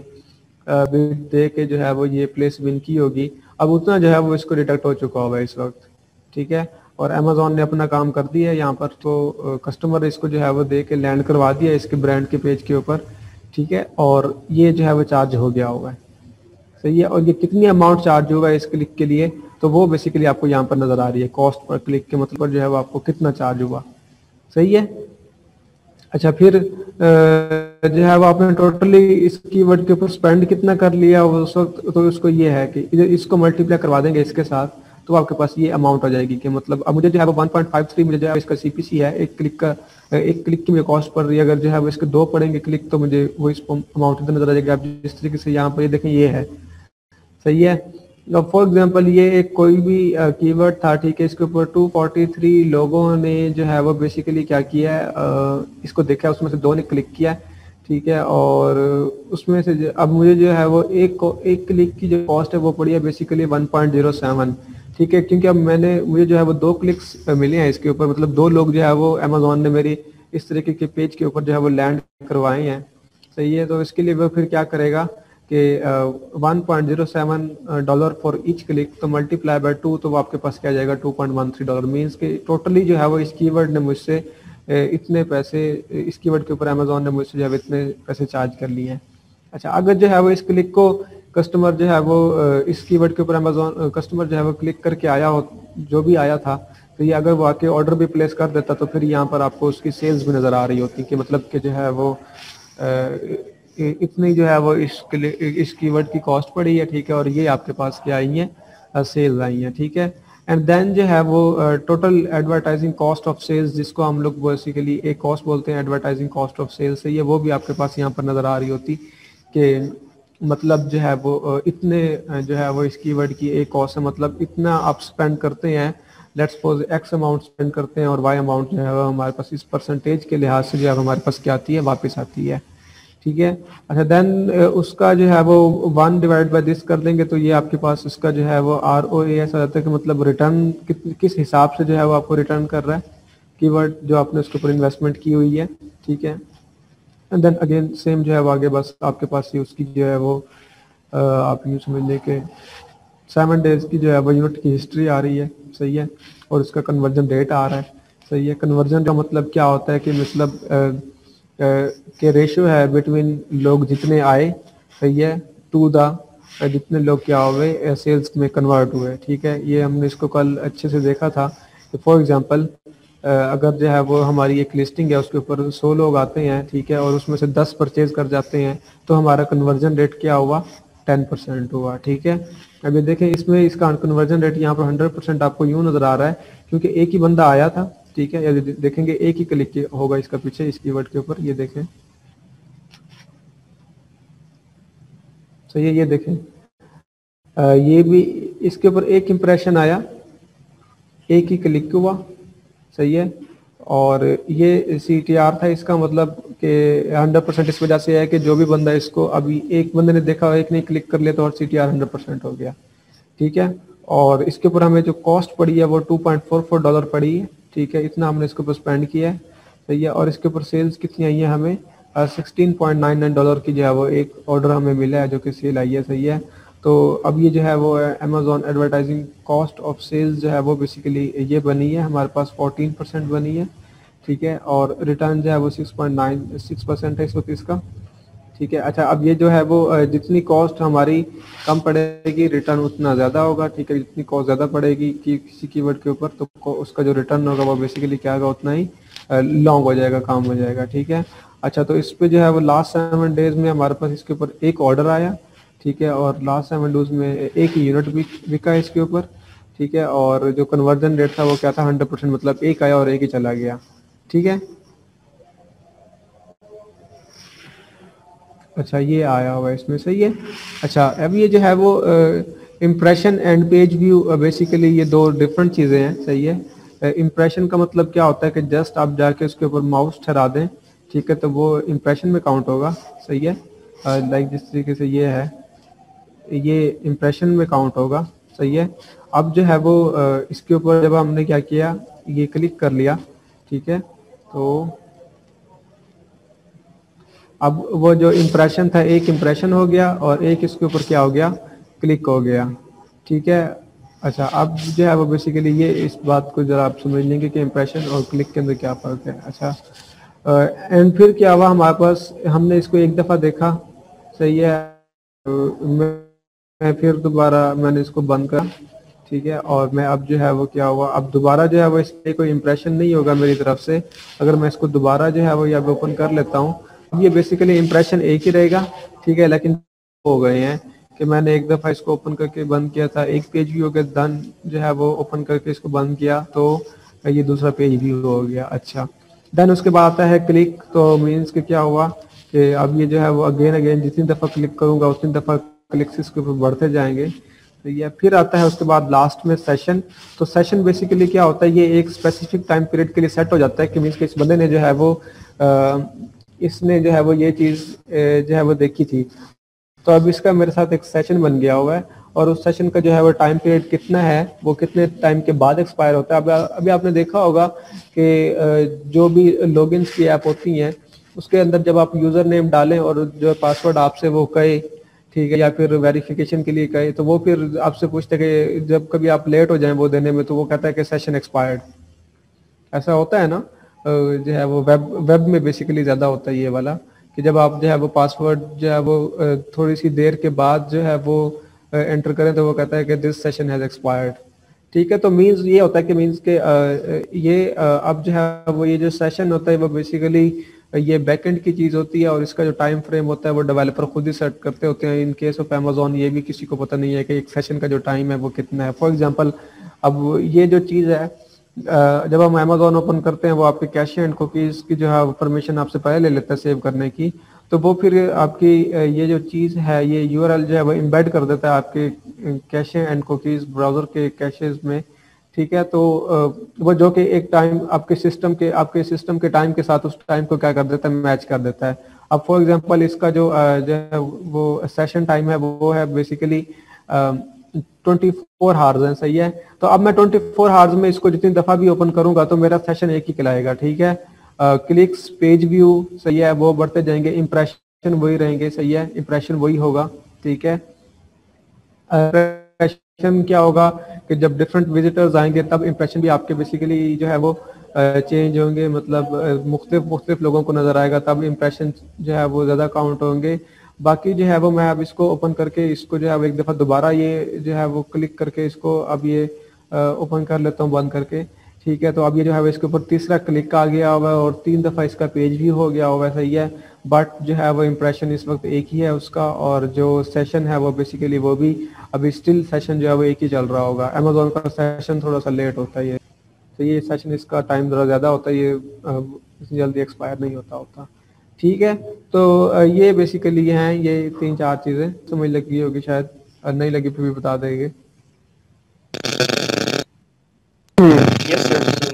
A: बिड दे के जो है वो ये प्लेस विन की होगी, अब उतना जो है वो इसको डिटेक्ट हो चुका होगा इस वक्त, ठीक है। और अमेजोन ने अपना काम कर दिया है यहाँ पर, तो कस्टमर इसको जो है वो दे के लैंड करवा दिया इसके ब्रांड के पेज के ऊपर, ठीक है। और ये जो है वो चार्ज हो गया होगा, सही है। और ये कितनी अमाउंट चार्ज होगा इस क्लिक के लिए, तो वो बेसिकली आपको यहाँ पर नजर आ रही है, कॉस्ट पर क्लिक के मतलब जो है वो आपको कितना चार्ज हुआ, सही है। अच्छा, फिर जो है वो आपने टोटली इस कीवर्ड के ऊपर स्पेंड कितना कर लिया उस वक्त, तो उसको ये है कि इसको मल्टीप्लाई करवा देंगे इसके साथ, तो आपके पास ये अमाउंट आ जाएगी कि मतलब अब मुझे जो है वो वन पॉइंट फाइव थ्री मुझे जो है इसका सीपीसी है, एक क्लिक का एक क्लिक की मुझे कॉस्ट पड़ रही है, अगर जो है वो इसके दो पड़ेंगे क्लिक तो मुझे वो इस अमाउंट इधर नजर आ जाएगी। आप जिस तरीके से यहाँ पर ये देखें ये है, सही है। फॉर एग्जांपल ये एक कोई भी कीवर्ड था, ठीक है, इसके ऊपर दो सौ तैंतालीस लोगों ने जो है वो बेसिकली क्या किया है, इसको देखा, उसमें से दो ने क्लिक किया, ठीक है। और उसमें से अब मुझे जो है वो एक एक क्लिक की जो कॉस्ट है वो पड़ी है basically one point zero seven, ठीक है, क्योंकि अब मैंने मुझे जो है वो दो क्लिक्स मिले हैं इसके ऊपर, मतलब दो लोग जो है वो अमेजोन ने मेरी इस तरीके के पेज के ऊपर जो है वो लैंड करवाए हैं, सही है। तो इसके लिए वो फिर क्या करेगा कि one point zero seven dollar for each click, तो मल्टीप्लाई बाय टू, तो वो आपके पास क्या जाएगा two point one three dollar, means कि टोटली जो है वो इस कीवर्ड ने मुझसे इतने पैसे, इस कीवर्ड के ऊपर अमेजोन ने मुझसे जो है इतने पैसे चार्ज कर लिए हैं। अच्छा, अगर जो है वो इस क्लिक को कस्टमर जो है वो इस कीवर्ड के ऊपर अमेजोन कस्टमर जो है वो क्लिक करके आया हो, जो भी आया था, तो ये अगर वो आके ऑर्डर भी प्लेस कर देता तो फिर यहाँ पर आपको उसकी सेल्स भी नज़र आ रही होती कि मतलब कि जो है वो इतनी जो है वो इस इस कीवर्ड की कॉस्ट पड़ी है, ठीक है, और ये आपके पास क्या आई है, सेल्स आई हैं, ठीक है। एंड देन जो है वो total advertising cost of sales, जिसको हम लोग बेसिकली एक कॉस्ट बोलते हैं एडवर्टाइजिंग कॉस्ट ऑफ सेल्स से, ये वो भी आपके पास यहाँ पर नज़र आ रही होती कि मतलब जो है वो इतने जो है वो इस कीवर्ड की एक कॉस्ट है, मतलब इतना आप स्पेंड करते हैं, let's suppose X amount spend करते हैं और वाई अमाउंट जो है वो हमारे पास इस परसेंटेज के लिहाज से जो है हमारे पास क्या आती है, वापस आती है, ठीक है। अच्छा देन उसका जो है वो वन डिवाइड बाय दिस कर देंगे तो ये आपके पास इसका जो है वो आर ओ ए ऐसा रहता है कि मतलब रिटर्न किस हिसाब से जो है वो आपको रिटर्न कर रहा है कीवर्ड जो आपने उसके ऊपर इन्वेस्टमेंट की हुई है, ठीक है। एंड देन अगेन सेम जो है वो आगे बस आपके पास ही उसकी जो है वो आ, आप यूँ समझ लें कि सेवन डेज की जो है वो यूनिट की हिस्ट्री आ रही है, सही है, और उसका कन्वर्जन रेट आ रहा है, सही है। कन्वर्जन का मतलब क्या होता है कि मतलब के रेशियो है बिटवीन लोग जितने आए, सही है, टू द जितने लोग क्या हुए सेल्स में कन्वर्ट हुए, ठीक है। ये हमने इसको कल अच्छे से देखा था कि फॉर एग्जांपल अगर जो है वो हमारी एक लिस्टिंग है उसके ऊपर सौ लोग आते हैं, ठीक है, और उसमें से दस परचेज कर जाते हैं तो हमारा कन्वर्जन रेट क्या हुआ, टेन परसेंट हुआ, ठीक है। अभी देखें इसमें इसका कन्वर्जन रेट यहाँ पर हंड्रेड परसेंट आपको यूँ नज़र आ रहा है क्योंकि एक ही बंदा आया था, ठीक है। यदि देखेंगे एक ही क्लिक होगा इसका पीछे इस कीवर्ड के ऊपर, ये देखें, सही है, ये देखें आ, ये भी इसके ऊपर एक इंप्रेशन आया, एक ही क्लिक हुआ, सही है, और ये सी टी आर था इसका मतलब कि हंड्रेड परसेंट इस वजह से है कि जो भी बंदा इसको अभी एक बंदे ने देखा एक ने क्लिक कर लिया तो और C T R hundred percent हो गया, ठीक है। और इसके ऊपर हमें जो कॉस्ट पड़ी है वो two point four four dollar पड़ी है, ठीक है, इतना हमने इसके ऊपर स्पेंड किया है, सही है। और इसके ऊपर सेल्स कितनी आई है, हमें sixteen point nine nine dollar की जो है वो एक ऑर्डर हमें मिला है जो कि सेल आई है, सही है। तो अब ये जो है वो Amazon advertising cost of sales जो है वो बेसिकली ये बनी है हमारे पास फोर्टीन परसेंट बनी है, ठीक है, और रिटर्न जो है वो six point nine six percent है इस वक्त इसका, ठीक है। अच्छा अब ये जो है वो जितनी कॉस्ट हमारी कम पड़ेगी रिटर्न उतना ज़्यादा होगा, ठीक है। जितनी कॉस्ट ज़्यादा पड़ेगी कि किसी कीवर्ड के ऊपर तो उसका जो रिटर्न होगा वो बेसिकली क्या होगा, उतना ही लॉन्ग हो जाएगा, काम हो जाएगा, ठीक है। अच्छा तो इस पे जो है वो लास्ट सेवन डेज में हमारे पास इसके ऊपर एक ऑर्डर आया, ठीक है, और लास्ट सेवन डेज में एक ही यूनिट भी बिका इसके ऊपर, ठीक है। और जो कन्वर्जन रेट था वो क्या था, हंड्रेड परसेंट, मतलब एक आया और एक ही चला गया, ठीक है। अच्छा ये आया हुआ है इसमें, सही है। अच्छा अब ये जो है वो impression and page view, basically ये दो डिफरेंट चीज़ें हैं, सही है। इम्प्रेशन uh, का मतलब क्या होता है कि जस्ट आप जाके उसके ऊपर माउस ठहरा दें, ठीक है, तो वो इम्प्रेशन में काउंट होगा, सही है। लाइक uh, जिस तरीके से ये है ये इम्प्रेशन में काउंट होगा, सही है। अब जो है वो uh, इसके ऊपर जब हमने क्या किया, ये क्लिक कर लिया, ठीक है, तो अब वो जो इम्प्रेशन था एक इम्प्रेशन हो गया और एक इसके ऊपर क्या हो गया, क्लिक हो गया, ठीक है। अच्छा अब जो है वो बेसिकली ये इस बात को जरा आप समझ लेंगे कि इम्प्रेशन और क्लिक के अंदर क्या फ़र्क है। अच्छा एंड फिर क्या हुआ हमारे पास, हमने इसको एक दफ़ा देखा, सही है, मैं फिर दोबारा मैंने इसको बंद करा, ठीक है, और मैं अब जो है वो क्या हुआ, अब दोबारा जो है वो इस पर कोई इम्प्रेशन नहीं होगा मेरी तरफ से। अगर मैं इसको दोबारा जो है वो यहाँ ओपन कर लेता हूँ, ये बेसिकली इम्प्रेशन एक ही रहेगा, ठीक है, लेकिन हो गए हैं कि मैंने एक दफ़ा इसको ओपन करके बंद किया था, एक पेज भी हो गया, डन जो है वो ओपन करके इसको बंद किया तो ये दूसरा पेज भी हो गया। अच्छा देन उसके बाद आता है क्लिक, तो मीन्स कि क्या हुआ कि अब ये जो है वो अगेन अगेन जितनी दफ़ा क्लिक करूँगा उतनी दफ़ा क्लिक्स इसके ऊपर बढ़ते जाएंगे, तो ये फिर आता है उसके बाद लास्ट में सेशन। तो सेशन बेसिकली क्या होता है, ये एक स्पेसिफिक टाइम पीरियड के लिए सेट हो जाता है कि मीन्स कि इस बंदे ने जो है वो आ, इसने जो है वो ये चीज़ जो है वो देखी थी, तो अब इसका मेरे साथ एक सेशन बन गया हुआ है और उस सेशन का जो है वो टाइम पीरियड कितना है, वो कितने टाइम के बाद एक्सपायर होता है। अब अभी आपने देखा होगा कि जो भी लॉगिन की ऐप होती हैं उसके अंदर जब आप यूज़र नेम डालें और जो पासवर्ड आपसे वो कहे, ठीक है, या फिर वेरिफिकेशन के लिए कहे, तो वो फिर आपसे पूछते हैं कि जब कभी आप लेट हो जाएं वो देने में तो वो कहता है कि सेशन एक्सपायर्ड, ऐसा होता है ना। जो है वो वेब वेब में बेसिकली ज़्यादा होता है ये वाला कि जब आप जो है वो पासवर्ड जो है वो थोड़ी सी देर के बाद जो है वो एंटर करें तो वो कहता है कि दिस सेशन हैज़ एक्सपायर्ड, ठीक है। तो मींस ये होता है कि मींस के ये अब जो है वो ये जो सेशन होता है वो बेसिकली ये बैकएंड की चीज़ होती है और इसका जो टाइम फ्रेम होता है वो डेवलपर खुद ही सेट करते होते हैं। इन केस ऑफ अमेजोन ये भी किसी को पता नहीं है कि एक सेशन का जो टाइम है वो कितना है। फॉर एग्जांपल अब ये जो चीज़ है जब हम अमेजोन ओपन करते हैं वो आपके कैशे एंड कुकीज़ की जो है परमिशन आपसे पहले ले लेता है सेव करने की, तो वो फिर आपकी ये जो चीज़ है ये यूआरएल जो है वो एम्बेड कर देता है आपके कैशे एंड कुकीज़ ब्राउज़र के कैशेज में, ठीक है। तो वो जो कि एक टाइम आपके सिस्टम के आपके सिस्टम के टाइम के साथ उस टाइम को क्या कर देता है, मैच कर देता है। अब फॉर एग्जांपल इसका जो अ, जो है वो सेशन टाइम है वो है बेसिकली ट्वेंटी फोर हार्स है, सही है। तो अब मैं ट्वेंटी फोर हार्स में इसको जितनी दफा भी ओपन करूंगा तो मेरा सेशन एक ही कहलाएगा, ठीक है। क्लिक्स, पेज व्यू, सही है, वो बढ़ते जाएंगे, इंप्रेशन वही रहेंगे, सही है, इंप्रेशन वही होगा, ठीक है। इंप्रेशन क्या होगा कि जब डिफरेंट विजिटर्स आएंगे तब इंप्रेशन भी आपके बेसिकली जो है वो चेंज होंगे, मतलब मुख्तलिफ मुख्तलिफ लोगों को नजर आएगा, तब इंप्रेशन जो है वो ज्यादा काउंट होंगे। बाकी जो है वो मैं अब इसको ओपन करके इसको जो है एक दफा दोबारा ये जो है वो क्लिक करके इसको अब ये ओपन कर लेता हूँ बंद करके, ठीक है। तो अब ये जो है वो इसके ऊपर तीसरा क्लिक आ गया हुआ है और तीन दफा इसका पेज भी हो गया हुआ है, सही है। बट जो है वो इम्प्रेशन इस वक्त एक ही है उसका, और जो सेशन है वो बेसिकली वो भी अभी स्टिल सेशन जो है वो एक ही चल रहा होगा। अमेजोन का सेशन थोड़ा सा लेट होता है ये, तो ये सेशन इसका टाइम ज़रा ज़्यादा होता है, ये इतनी जल्दी एक्सपायर नहीं होता होता, ठीक है। तो ये बेसिकली हैं ये तीन चार चीज़ें, समझ लगी होगी शायद, नहीं लगी फिर भी बता देंगे।
C: Yes sir.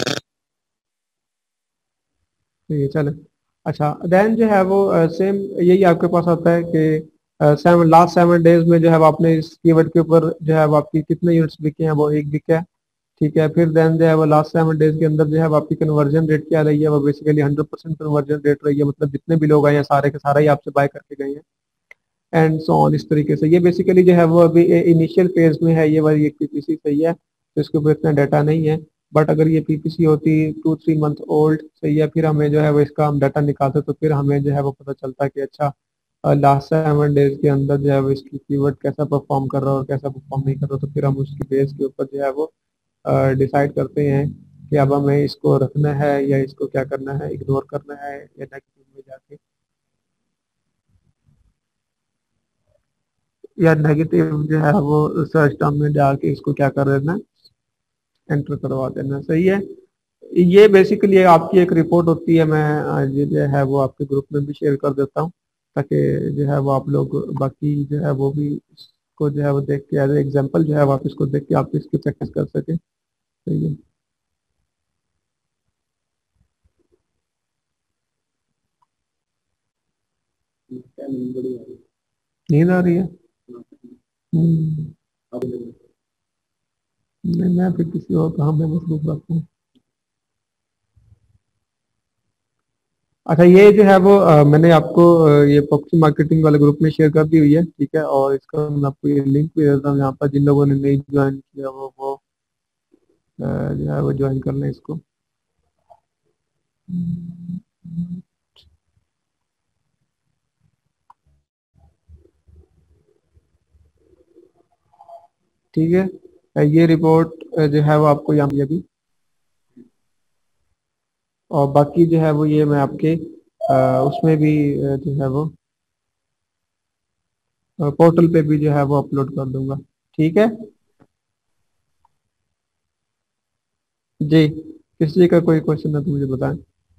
A: ठीक है चले। अच्छा देन जो है वो सेम यही आपके पास आता है कि सेवन लास्ट सेवन डेज में जो है वो आपने इस कीवर्ड के ऊपर जो है वो आपकी कितने यूनिट्स बिके हैं, वो एक बिका है, ठीक है। फिर देन जो है वो लास्ट सेवन डेज के अंदर जो है वो आपकी कन्वर्जन रेट क्या रही है, वो basically hundred percent conversion rate रही है, मतलब जितने भी लोग आए हैं सारे के सारे ही आपसे बाय करके गए हैं, एंड सो ऑन, इस तरीके से। ये बेसिकली जो है वो अभी इनिशियल फेज में है, ये वाली एक पीपीसी, सही है, तो इसके ऊपर इतना डाटा नहीं है। बट अगर ये पीपीसी होती टू थ्री मंथ ओल्ड, सही है, फिर हमें जो है वो इसका हम डाटा निकालते तो फिर हमें जो है वो पता चलता कि अच्छा लास्ट सेवन डेज के अंदर जो है वो इसकी कीवर्ड कैसा परफॉर्म कर रहा है और कैसा परफॉर्म नहीं कर रहा, तो फिर हम उसकी बेस के ऊपर जो है वो डिसाइड करते हैं कि अब हमें इसको रखना है या इसको क्या करना है, इग्नोर करना है या नेगेटिव में जाके, या नेगेटिव जो है वो सर्च टर्म में जाके इसको क्या कर देना, एंटर करवा देना, सही है। ये बेसिकली आपकी एक रिपोर्ट होती है, मैं आज ये जो है वो आपके ग्रुप में भी शेयर कर देता हूँ, ताकि जो है वो आप लोग बाकी जो है वो भी इसको जो है वो देख के एज एग्जाम्पल जो है वो आप इसको देख के आप इसकी प्रैक्टिस कर सके, सही है। नींद आ रही है? हम्म, नहीं मैं फिर किसी और काम में मसरूफ रखता हूँ। अच्छा ये जो है वो अ, मैंने आपको अ, ये पॉप्सी मार्केटिंग वाले ग्रुप में शेयर कर दी हुई है, ठीक है, और इसका मैं आपको ये लिंक भी देता हूँ, यहाँ पर जिन लोगों ने नहीं ज्वाइन किया वो वो अ, जो है वो ज्वाइन कर लें इसको। ठीक है, अ, ये रिपोर्ट अ, जो है वो आपको यहाँ पे अभी, और बाकी जो है वो ये मैं आपके अ, उसमें भी अ, जो है वो पोर्टल पे भी जो है वो अपलोड कर दूंगा, ठीक है जी। किसी का कोई क्वेश्चन है तो मुझे बताएं।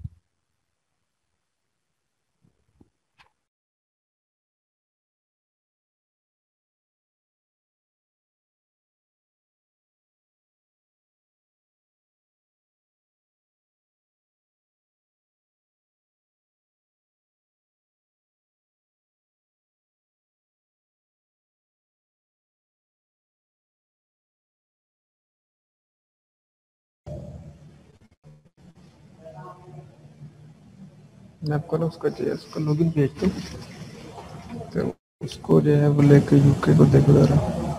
A: मैं आपको ना उसका जो है उसका लॉगिन भेज दूँ, तो उसको जो है वो लेके यूके को देखो जरा।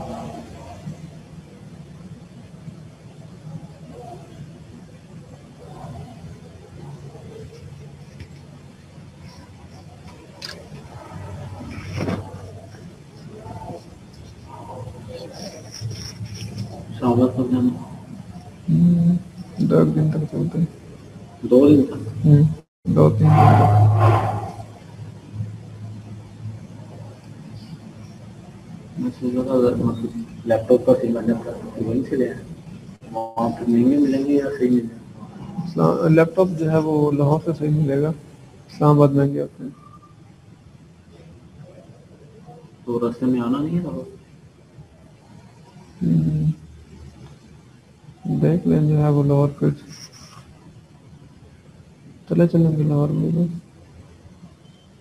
A: हम्म, दो दिन तक चलते हैं। दो दिन तक? हम्म, दो तीन दिन तक। मैं सोच रहा था अगर मतलब लैपटॉप का सिम मैंने वहीं से लिया है, वहाँ पे महंगे मिलेंगे या सही मिलेंगे? लैपटॉप जो है वो लाहौर से सही मिलेगा, इस्लामाबाद महंगे होते हैं। तो रास्ते में आना नहीं है लाहौर? हम्म, देख लें जो है वो लाहौर फिर चले चलेंगे लाहौर में भी।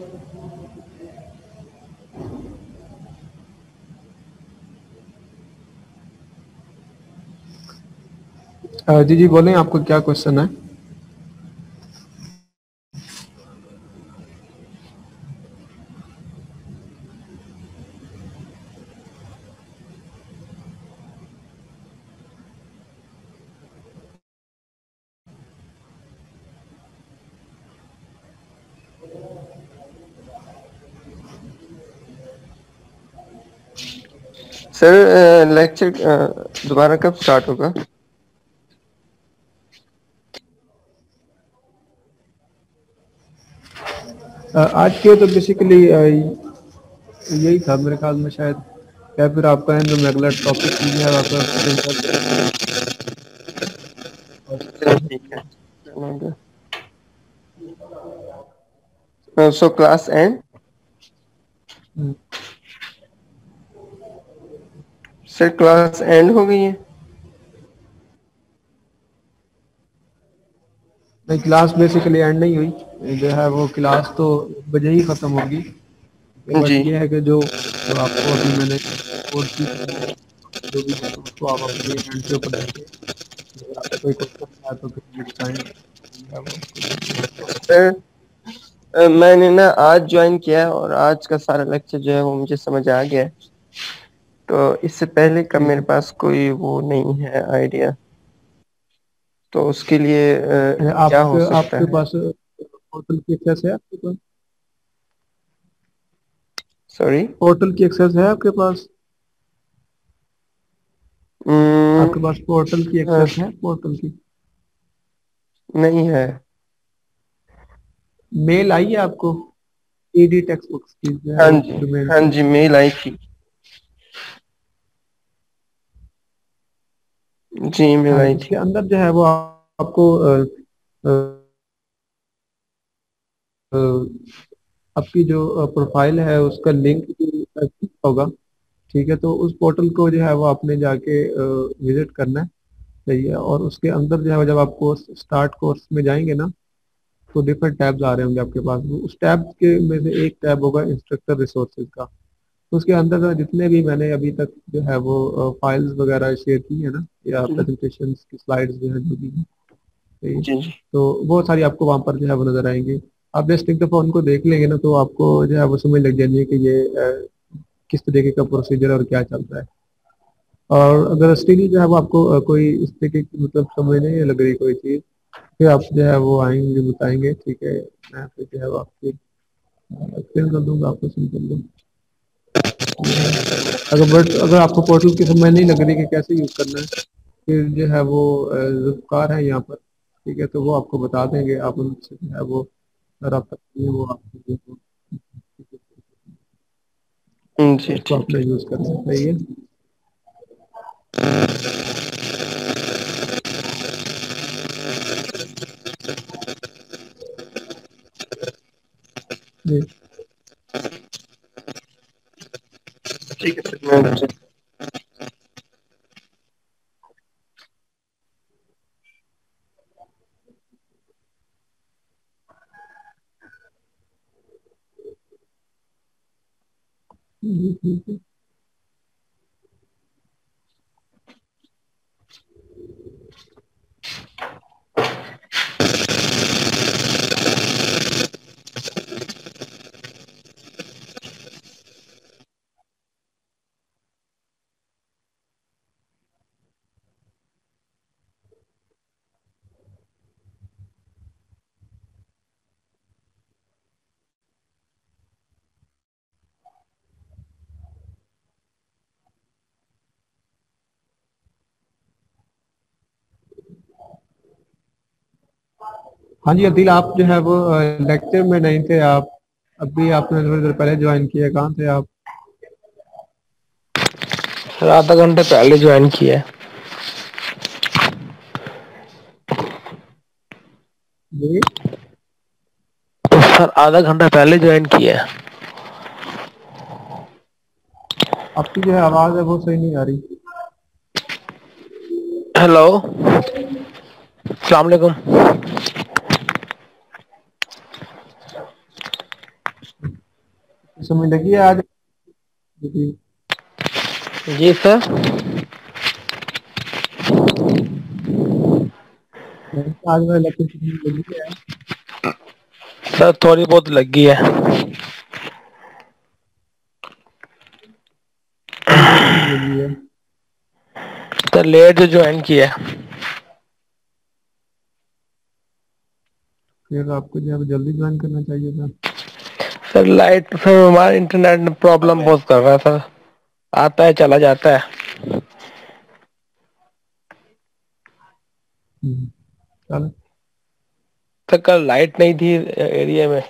A: अ, जी जी बोलें, आपको क्या क्वेश्चन है?
C: सर लेक्चर दोबारा कब स्टार्ट होगा?
A: अ, आज के तो बेसिकली यही था मेरे ख्याल में शायद, या फिर आपका जो रेगुलर टॉपिक जो है आपका
C: चलो ठीक है। So class end sir class end हो गई है?
A: नहीं, क्लास बेसिकली एंड नहीं हुई, जो है वो क्लास तो बजे ही खत्म होगी, बट
C: जी
A: ये है कि जो, जो आपको अभी मैंने कोर्स की जो भी है उसको आप अपने एंड के ऊपर देखिए, अगर आपको कोई क्वेश्चन है तो फिर मुझे बताएं, जो है वो उसको देखेंगे।
C: सर अ, मैंने ना आज ज्वाइन किया है और आज का सारा लेक्चर जो है वो मुझे समझ आ गया है, तो इससे पहले का मेरे पास कोई वो नहीं है आइडिया, तो उसके लिए अ, क्या हो
A: आपके
C: सकता
A: आपके
C: है?
A: पास पोर्टल की एक्सेस है आपके पास?
C: सॉरी?
A: पोर्टल की एक्सेस है आपके पास? आपके पास पोर्टल की एक्सेस है, पोर्टल की?
C: नहीं है।
A: मेल आई है आपको ईडी टेक्स्ट बुक्स की, जो है
C: हाँ
A: वो
C: जी,
A: डोमेन
C: हाँ
A: से?
C: जी, मेल आई थी। जी मेल
A: हाँ,
C: आई
A: उसके
C: थी।
A: अंदर जो है वो आपको अ, अ, अ, आपकी जो प्रोफाइल है उसका लिंक भी होगा, ठीक है? तो उस पोर्टल को जो है वो आपने जाके विजिट करना है, सही है? और उसके अंदर जो है वो जब आप कोर्स स्टार्ट कोर्स में जाएंगे ना, तो डिफरेंट टैब्स आ रहे होंगे आपके पास, वो उस टैब के में से एक टैब होगा इंस्ट्रक्टर रिसोर्सेज का। तो उसके अंदर जो जितने भी मैंने अभी तक जो है वो फाइल्स वगैरह शेयर की है ना, या
C: जी
A: प्रेजेंटेशन की स्लाइड्स जो है जो भी है, सही है?
C: जी जी।
A: तो बहुत सारी आपको वहाँ पर जो है वो नजर आएंगी। आप जस्ट एक दफ़ा उनको देख लेंगे ना, तो आपको जो है वो समझ लग जानी है कि ये अ, किस तरीके का प्रोसीजर और क्या चल रहा है। और अगर स्टिल जो है वो आपको अ, कोई इस तरीके की मतलब समझ नहीं लग रही कोई चीज़, फिर आप जो है वो आएंगे बताएंगे, ठीक है? मैं फिर जो है वो आपकी एक्सप्लेन कर दूंगा आपको, सिंपल दूँ। अगर बट अगर आपको पोर्टल की समझ नहीं लग रही कि कैसे यूज़ करना है, फिर जो है वो ज़ुल्फ़कार है यहाँ पर, ठीक है? तो वो आपको बता देंगे, आप उनसे जो है वो रब्ता करिए, वो आपको जो है वो
C: जी
A: उसको
C: ठीक
A: अपना
C: है।
A: यूज़ कर सकते हैं ये। जी
C: ठीक है सर, मैं उनसे-
A: जी, ठीक है। हाँ जी अदिल, आप जो है वो लेक्चर में नहीं थे आप, अभी आपने थोड़ी देर पहले ज्वाइन किया, कहाँ थे आप?
D: सर आधा घंटे पहले ज्वाइन किया है।
A: जी,
D: सर आधा घंटा पहले ज्वाइन किया है।
A: आपकी जो है आवाज़ है वो सही नहीं आ रही।
D: हेलो, अस्सलाम वालेकुम।
A: समझ लगी है आज? जी
D: जी सर।
A: आज मैं लेक्चर समझ लगी है।
D: सर थोड़ी बहुत लगी है।
A: कौन सी समझ लगी है?
D: सर लेट जो ज्वाइन किया है।
A: फिर आपको जो है जल्दी ज्वाइन करना चाहिए था।
D: सर लाइट सर हमारे इंटरनेट में प्रॉब्लम बहुत कर रहा है सर, आता है चला जाता है।
A: हम्म, चलो
D: सर कल लाइट नहीं थी एरिया में।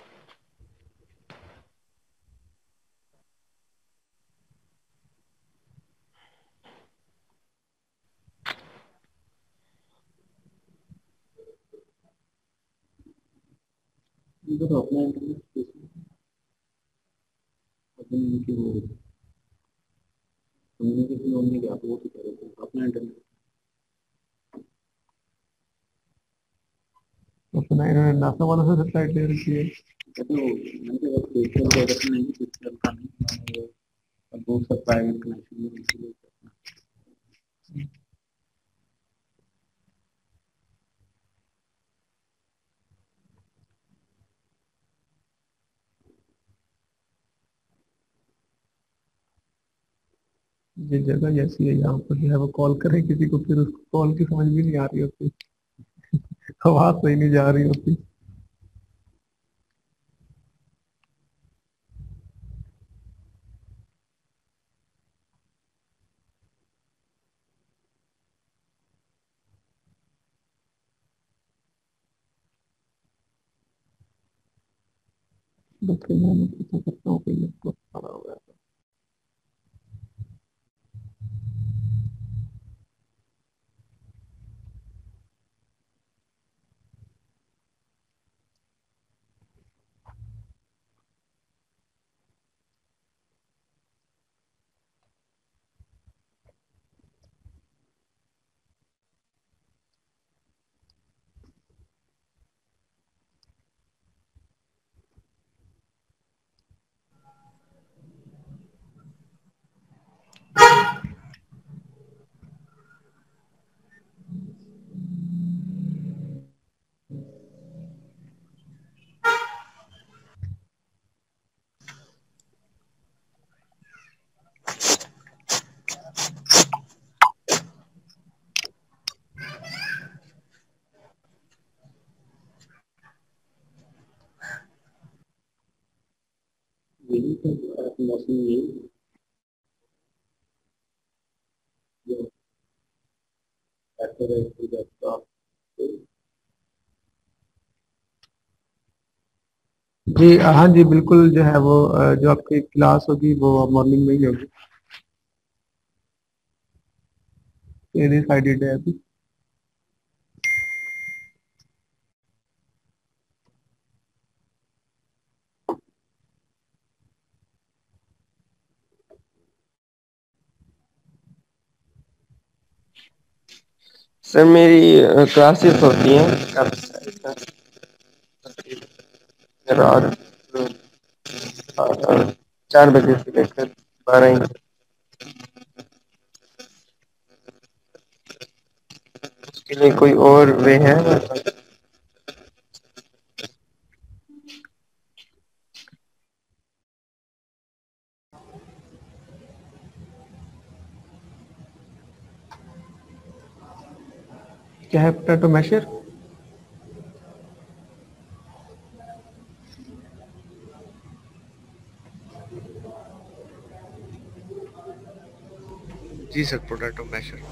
A: इनको तो अपना इंटरनेट की वो कम्युनिकेशन होने की आप वो तो कह रहे थे अपना इंटरनेट, अपना इन्होंने नासा वाला से सेटेलाइट ले रखी है। तो मैंने कहा सोशल प्रोडक्ट नहीं सोशल का नहीं, अब वो सब प्राइवेट कनेक्शन में इसीलिए ये जगह जैसी है यहाँ पर जो है वो कॉल करे किसी को, फिर उसको कॉल की समझ भी नहीं आ रही होती, आवाज सही नहीं जा रही होती। बस मैं पूछा करता हूँ कोई लैपटॉप खड़ा हुआ है। यही तो मौसम यही जो बेहतर है कि जब आप जी हाँ जी बिल्कुल जो है वो अ, जो आपकी क्लास होगी वो मॉर्निंग में ही होगी। ये डिसाइडेड है अभी।
C: सर मेरी क्लासेस होती हैं कब रात अ, चार बजे से लेकर बारह इंच। उसके लिए कोई और वे है?
A: क्या है पोटैटो मैशर?
E: जी sir, potato masher.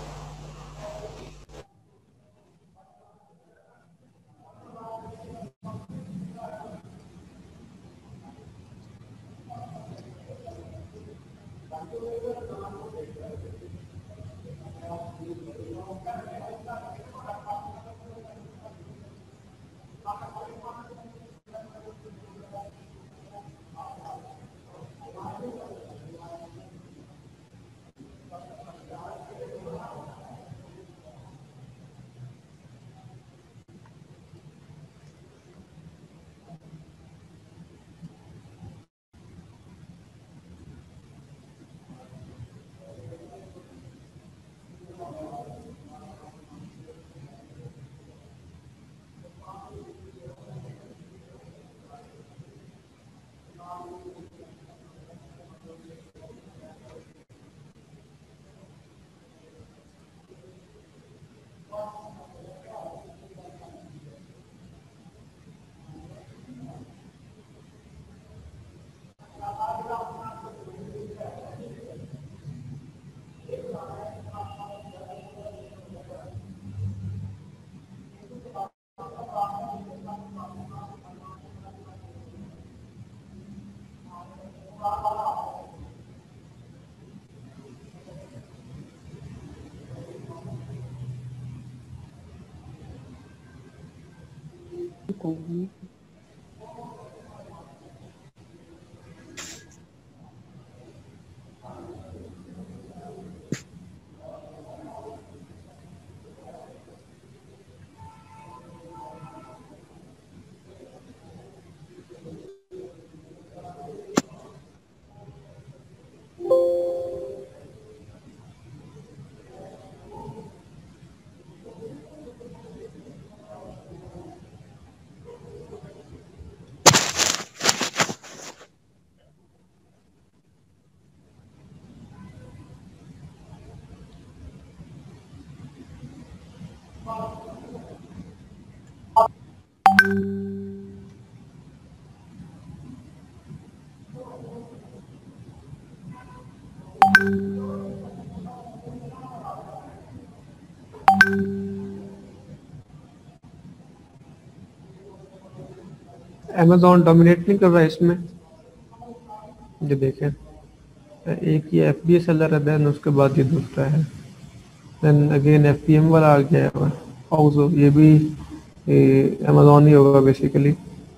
A: Amazon dominate नहीं कर रहा है इसमें, ये देखें, एक ये एफ बी ए सेलर है, देन उसके बाद ये दूसरा है, then again F P M वाला आ गया है, और ये भी अमेजोन ही होगा बेसिकली।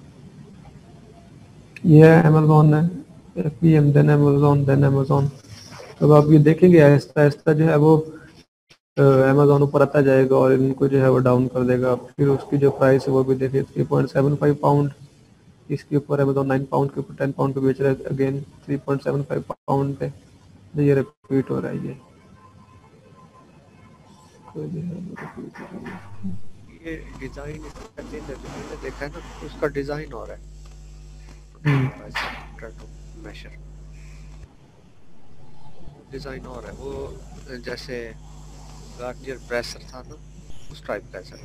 A: ये अमेजोन है, F P M, then Amazon, then Amazon. तो आप ये देखेंगे आहिस्ता आहिस्ता जो है वो अमेजोन ऊपर आता जाएगा और इनको जो है वो डाउन कर देगा। फिर उसकी जो प्राइस है वो भी देखिए three point seven five pound, इसके ऊपर अमेजोन नाइन पाउंड के ऊपर टेन पाउंड पे बेच रहा है, again three point seven five pound पे ये रिपीट हो रहा है। ये
E: ये डिजाइन मैंने देखा है ना, उसका डिजाइन हो रहा है मेशर डिजाइन हो रहा है, वो जैसे गार्नियर प्रेशर था ना उस टाइप का ऐसा।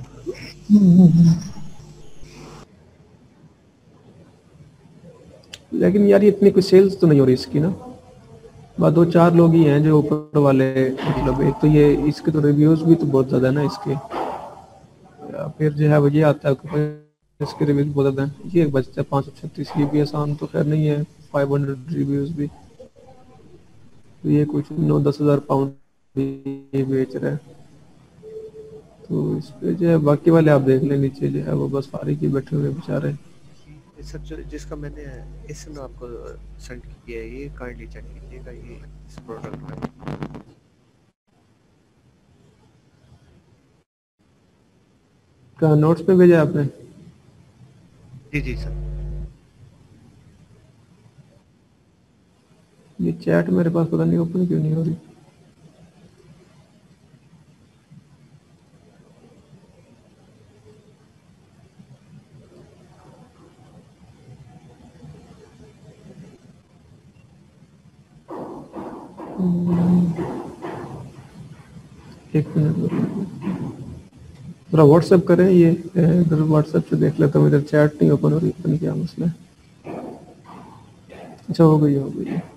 A: लेकिन यार ये इतनी कोई सेल्स तो नहीं हो रही इसकी ना, बस दो चार लोग ही हैं जो ऊपर वाले, मतलब एक तो ये इसके तो रिव्यूज भी तो बहुत ज़्यादा है ना इसके, या फिर जो है वो ये आता है कि इसके रिव्यूज बहुत ज़्यादा हैं। ये बचता है पाँच सौ छत्तीस, ये भी आसान तो खैर नहीं है, फाइव हंड्रेड रिव्यूज भी, तो ये कुछ नौ दस हज़ार पाउंड भी बेच रहा है। तो इस पे जो है बाकी वाले आप देख लें, नीचे जो है वो बस फारिग ही बैठे हुए बेचारे।
E: सर जो जिसका मैंने इसमें आपको सेंड किया है, ये काइंडली चेक कीजिएगा, ये इस प्रोडक्ट में
A: क्या नोट्स पे भेजा आपने?
E: जी जी सर।
A: ये चैट मेरे पास पता नहीं ओपन क्यों नहीं हो रही। एक मिनट थोड़ा व्हाट्सएप करें, ये इधर व्हाट्सएप से देख लेता हूँ, इधर चैट नहीं ओपन हो रही, पता नहीं क्या मसला है। अच्छा हो गई हो गई है।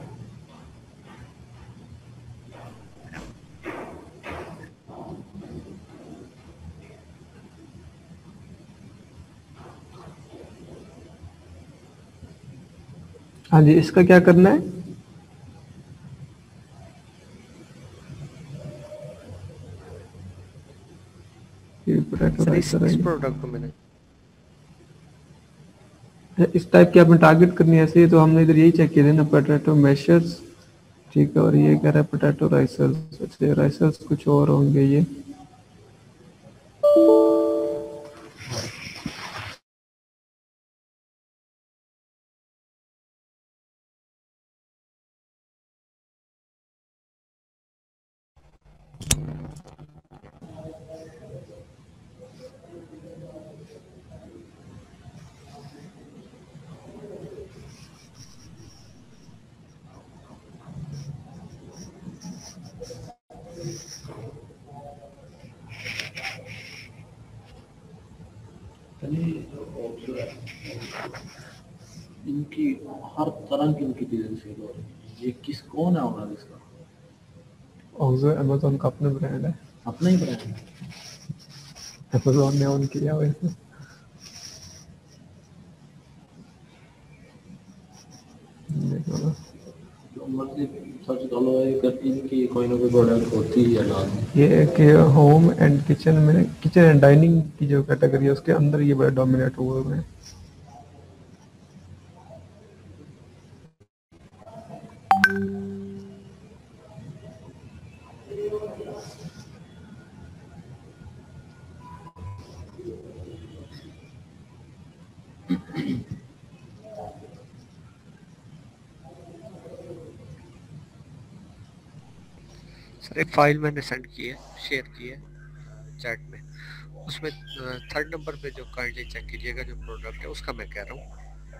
A: हाँ जी, इसका क्या करना है?
E: सर इस, इस प्रोडक्ट को मैंने
A: इस टाइप की आपने टारगेट करनी है ऐसे ही, तो हमने इधर यही चेक किया था ना, पोटैटो मैशर्स, ठीक है, और ये कह रहा है पोटैटो राइसर्स। अच्छा राइसर्स कुछ और होंगे ये।
F: इनकी हर तरह की इनकी चीजें सेल हो रही है। ये किस कौन है ओनर इसका?
A: ऑक्सो अमेज़न का अपना ब्रांड है,
F: अपना ही ब्रांड है।
A: अमेज़न ने ऑन किया वैसे।
F: जो मर्जी सर्च कर लो, एक इनकी कोई ना कोई प्रोडक्ट होती है नाम।
A: ये कि होम एंड किचन में, किचन एंड डाइनिंग की जो कैटेगरी है उसके अंदर ये बड़े डोमिनेट हुए हुए हैं।
E: सर एक फाइल मैंने सेंड की है, शेयर की है चैट में, उसमें थर्ड नंबर पे जो काइंडली चेक कीजिएगा जो प्रोडक्ट है उसका मैं कह रहा हूँ।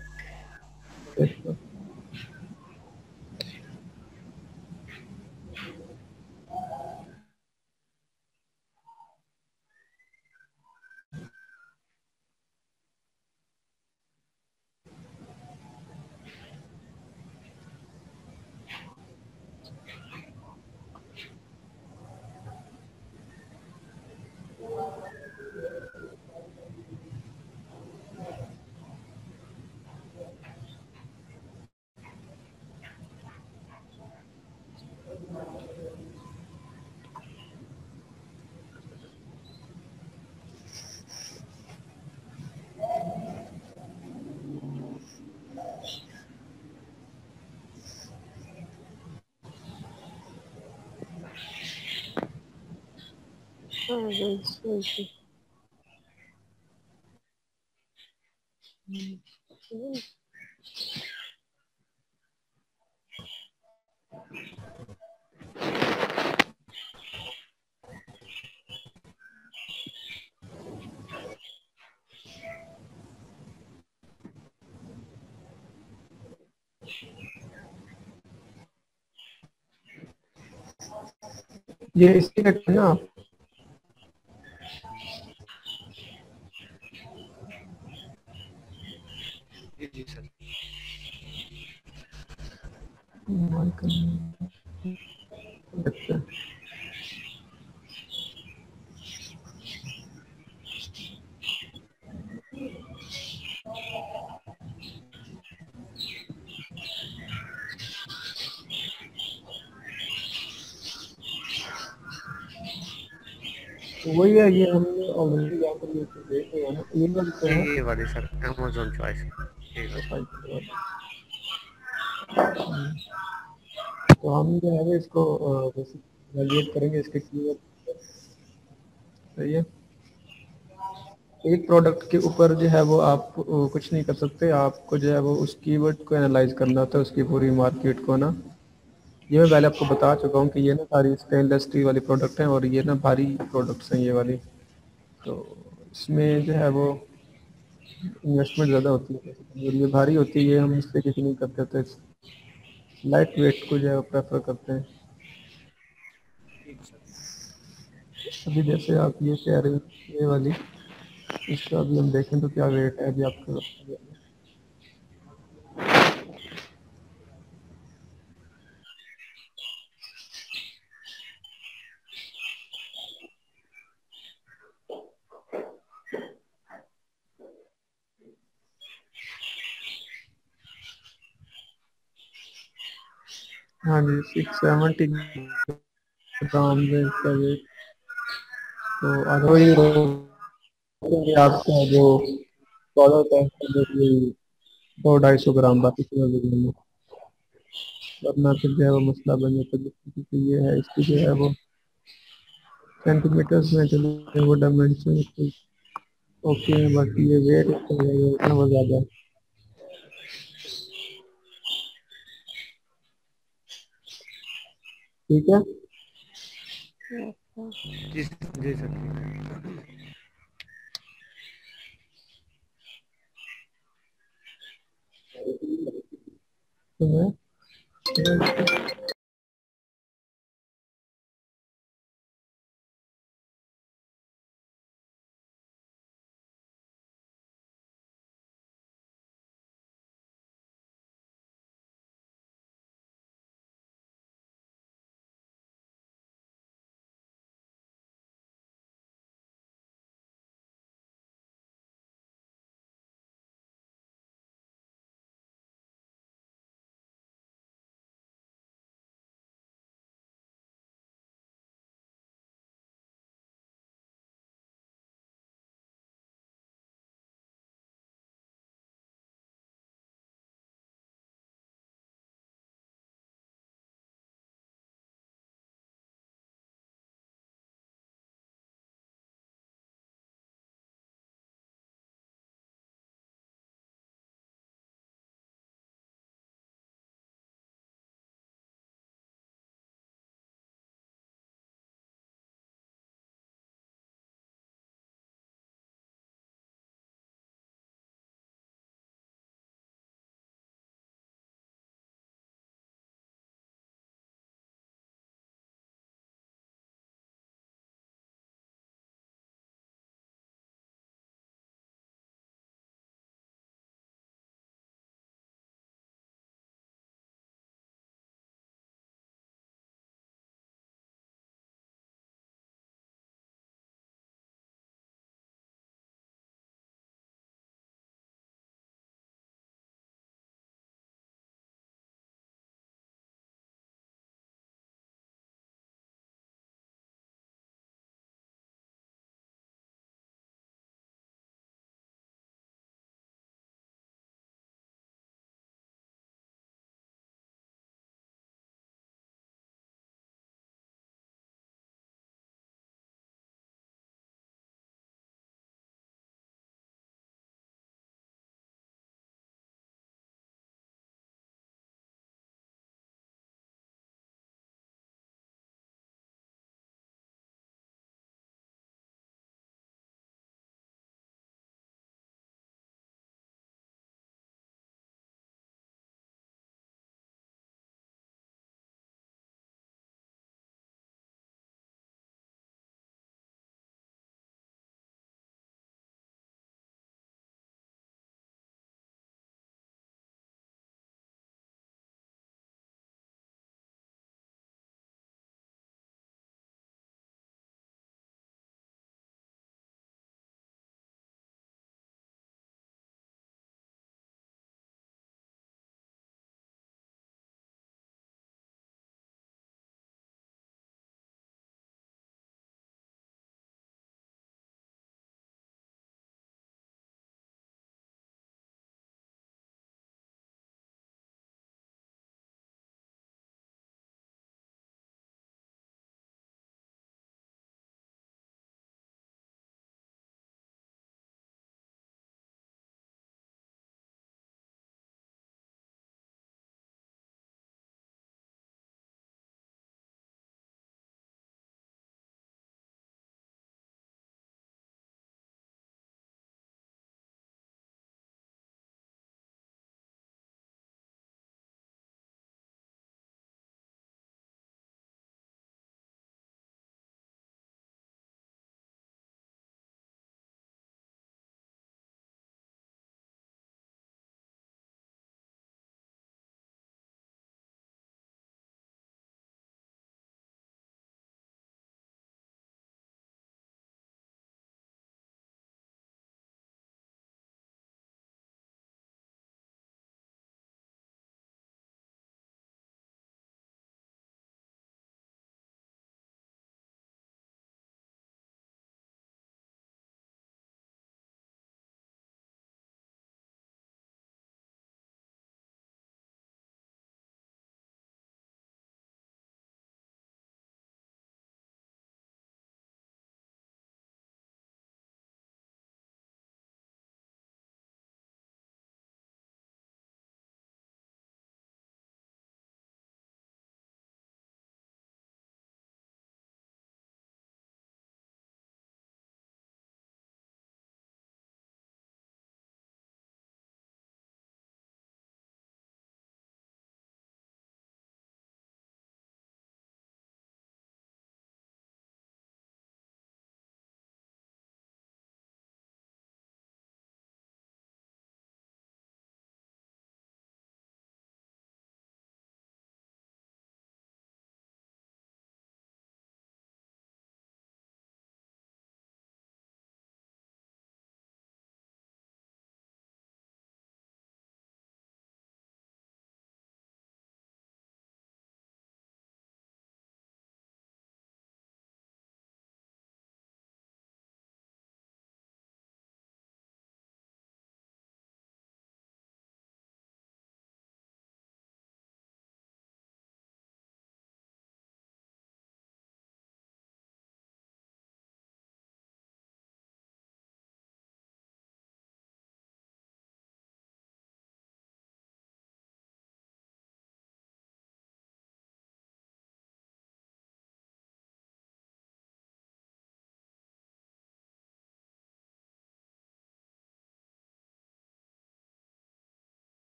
A: ये इसी का है ना आप?
E: जी जी सर।
A: अच्छा, वही है, ये हमने ऑलरेडी यहाँ पर ये तो देख रहे हैं ना, ये वाली तो है।
E: ये वाली सर अमेज़न चॉइस, ये वाली।
A: प्रोफाइल के बाद। तो हम जो है वो इसको वैल्यूएट करेंगे इसके कीवर्ड। सही है। एक प्रोडक्ट के ऊपर जो है वो आप अ, कुछ नहीं कर सकते, आपको जो है वो उस कीवर्ड को एनालाइज करना होता है, उसकी पूरी मार्केट को ना। ये मैं पहले आपको बता चुका हूँ कि ये ना सारी स्टेनलेस स्टील वाली प्रोडक्ट हैं और ये ना भारी प्रोडक्ट्स हैं ये वाली। तो इसमें जो है वो इन्वेस्टमेंट ज़्यादा होती है और ये भारी होती है, ये हम इसलिए किसी नहीं करते थे, लाइट वेट को जो है प्रेफर करते हैं।
E: ठीक सर।
A: अभी जैसे आप ये कह रहे हो ये वाली, इसका अभी हम देखें तो क्या रेट है अभी आपका। हाँ जी, सिक्स सेवेंटी ग्राम है इसका वेट। तो अगर आपका जो प्रोडक्ट है उसका वेट दो ढाई सौ ग्राम, बाकी ग्राम, वरना फिर जो है वो मसला बन जाता है। क्योंकि ये है इसकी जो है वो सेंटीमीटर्स में चले वो डायमेंशन ओके है, बाकी ये वेट इसका जो है इतना वो ज़्यादा है। ठीक है।
E: जी जी सर ठीक है।
A: तो मैं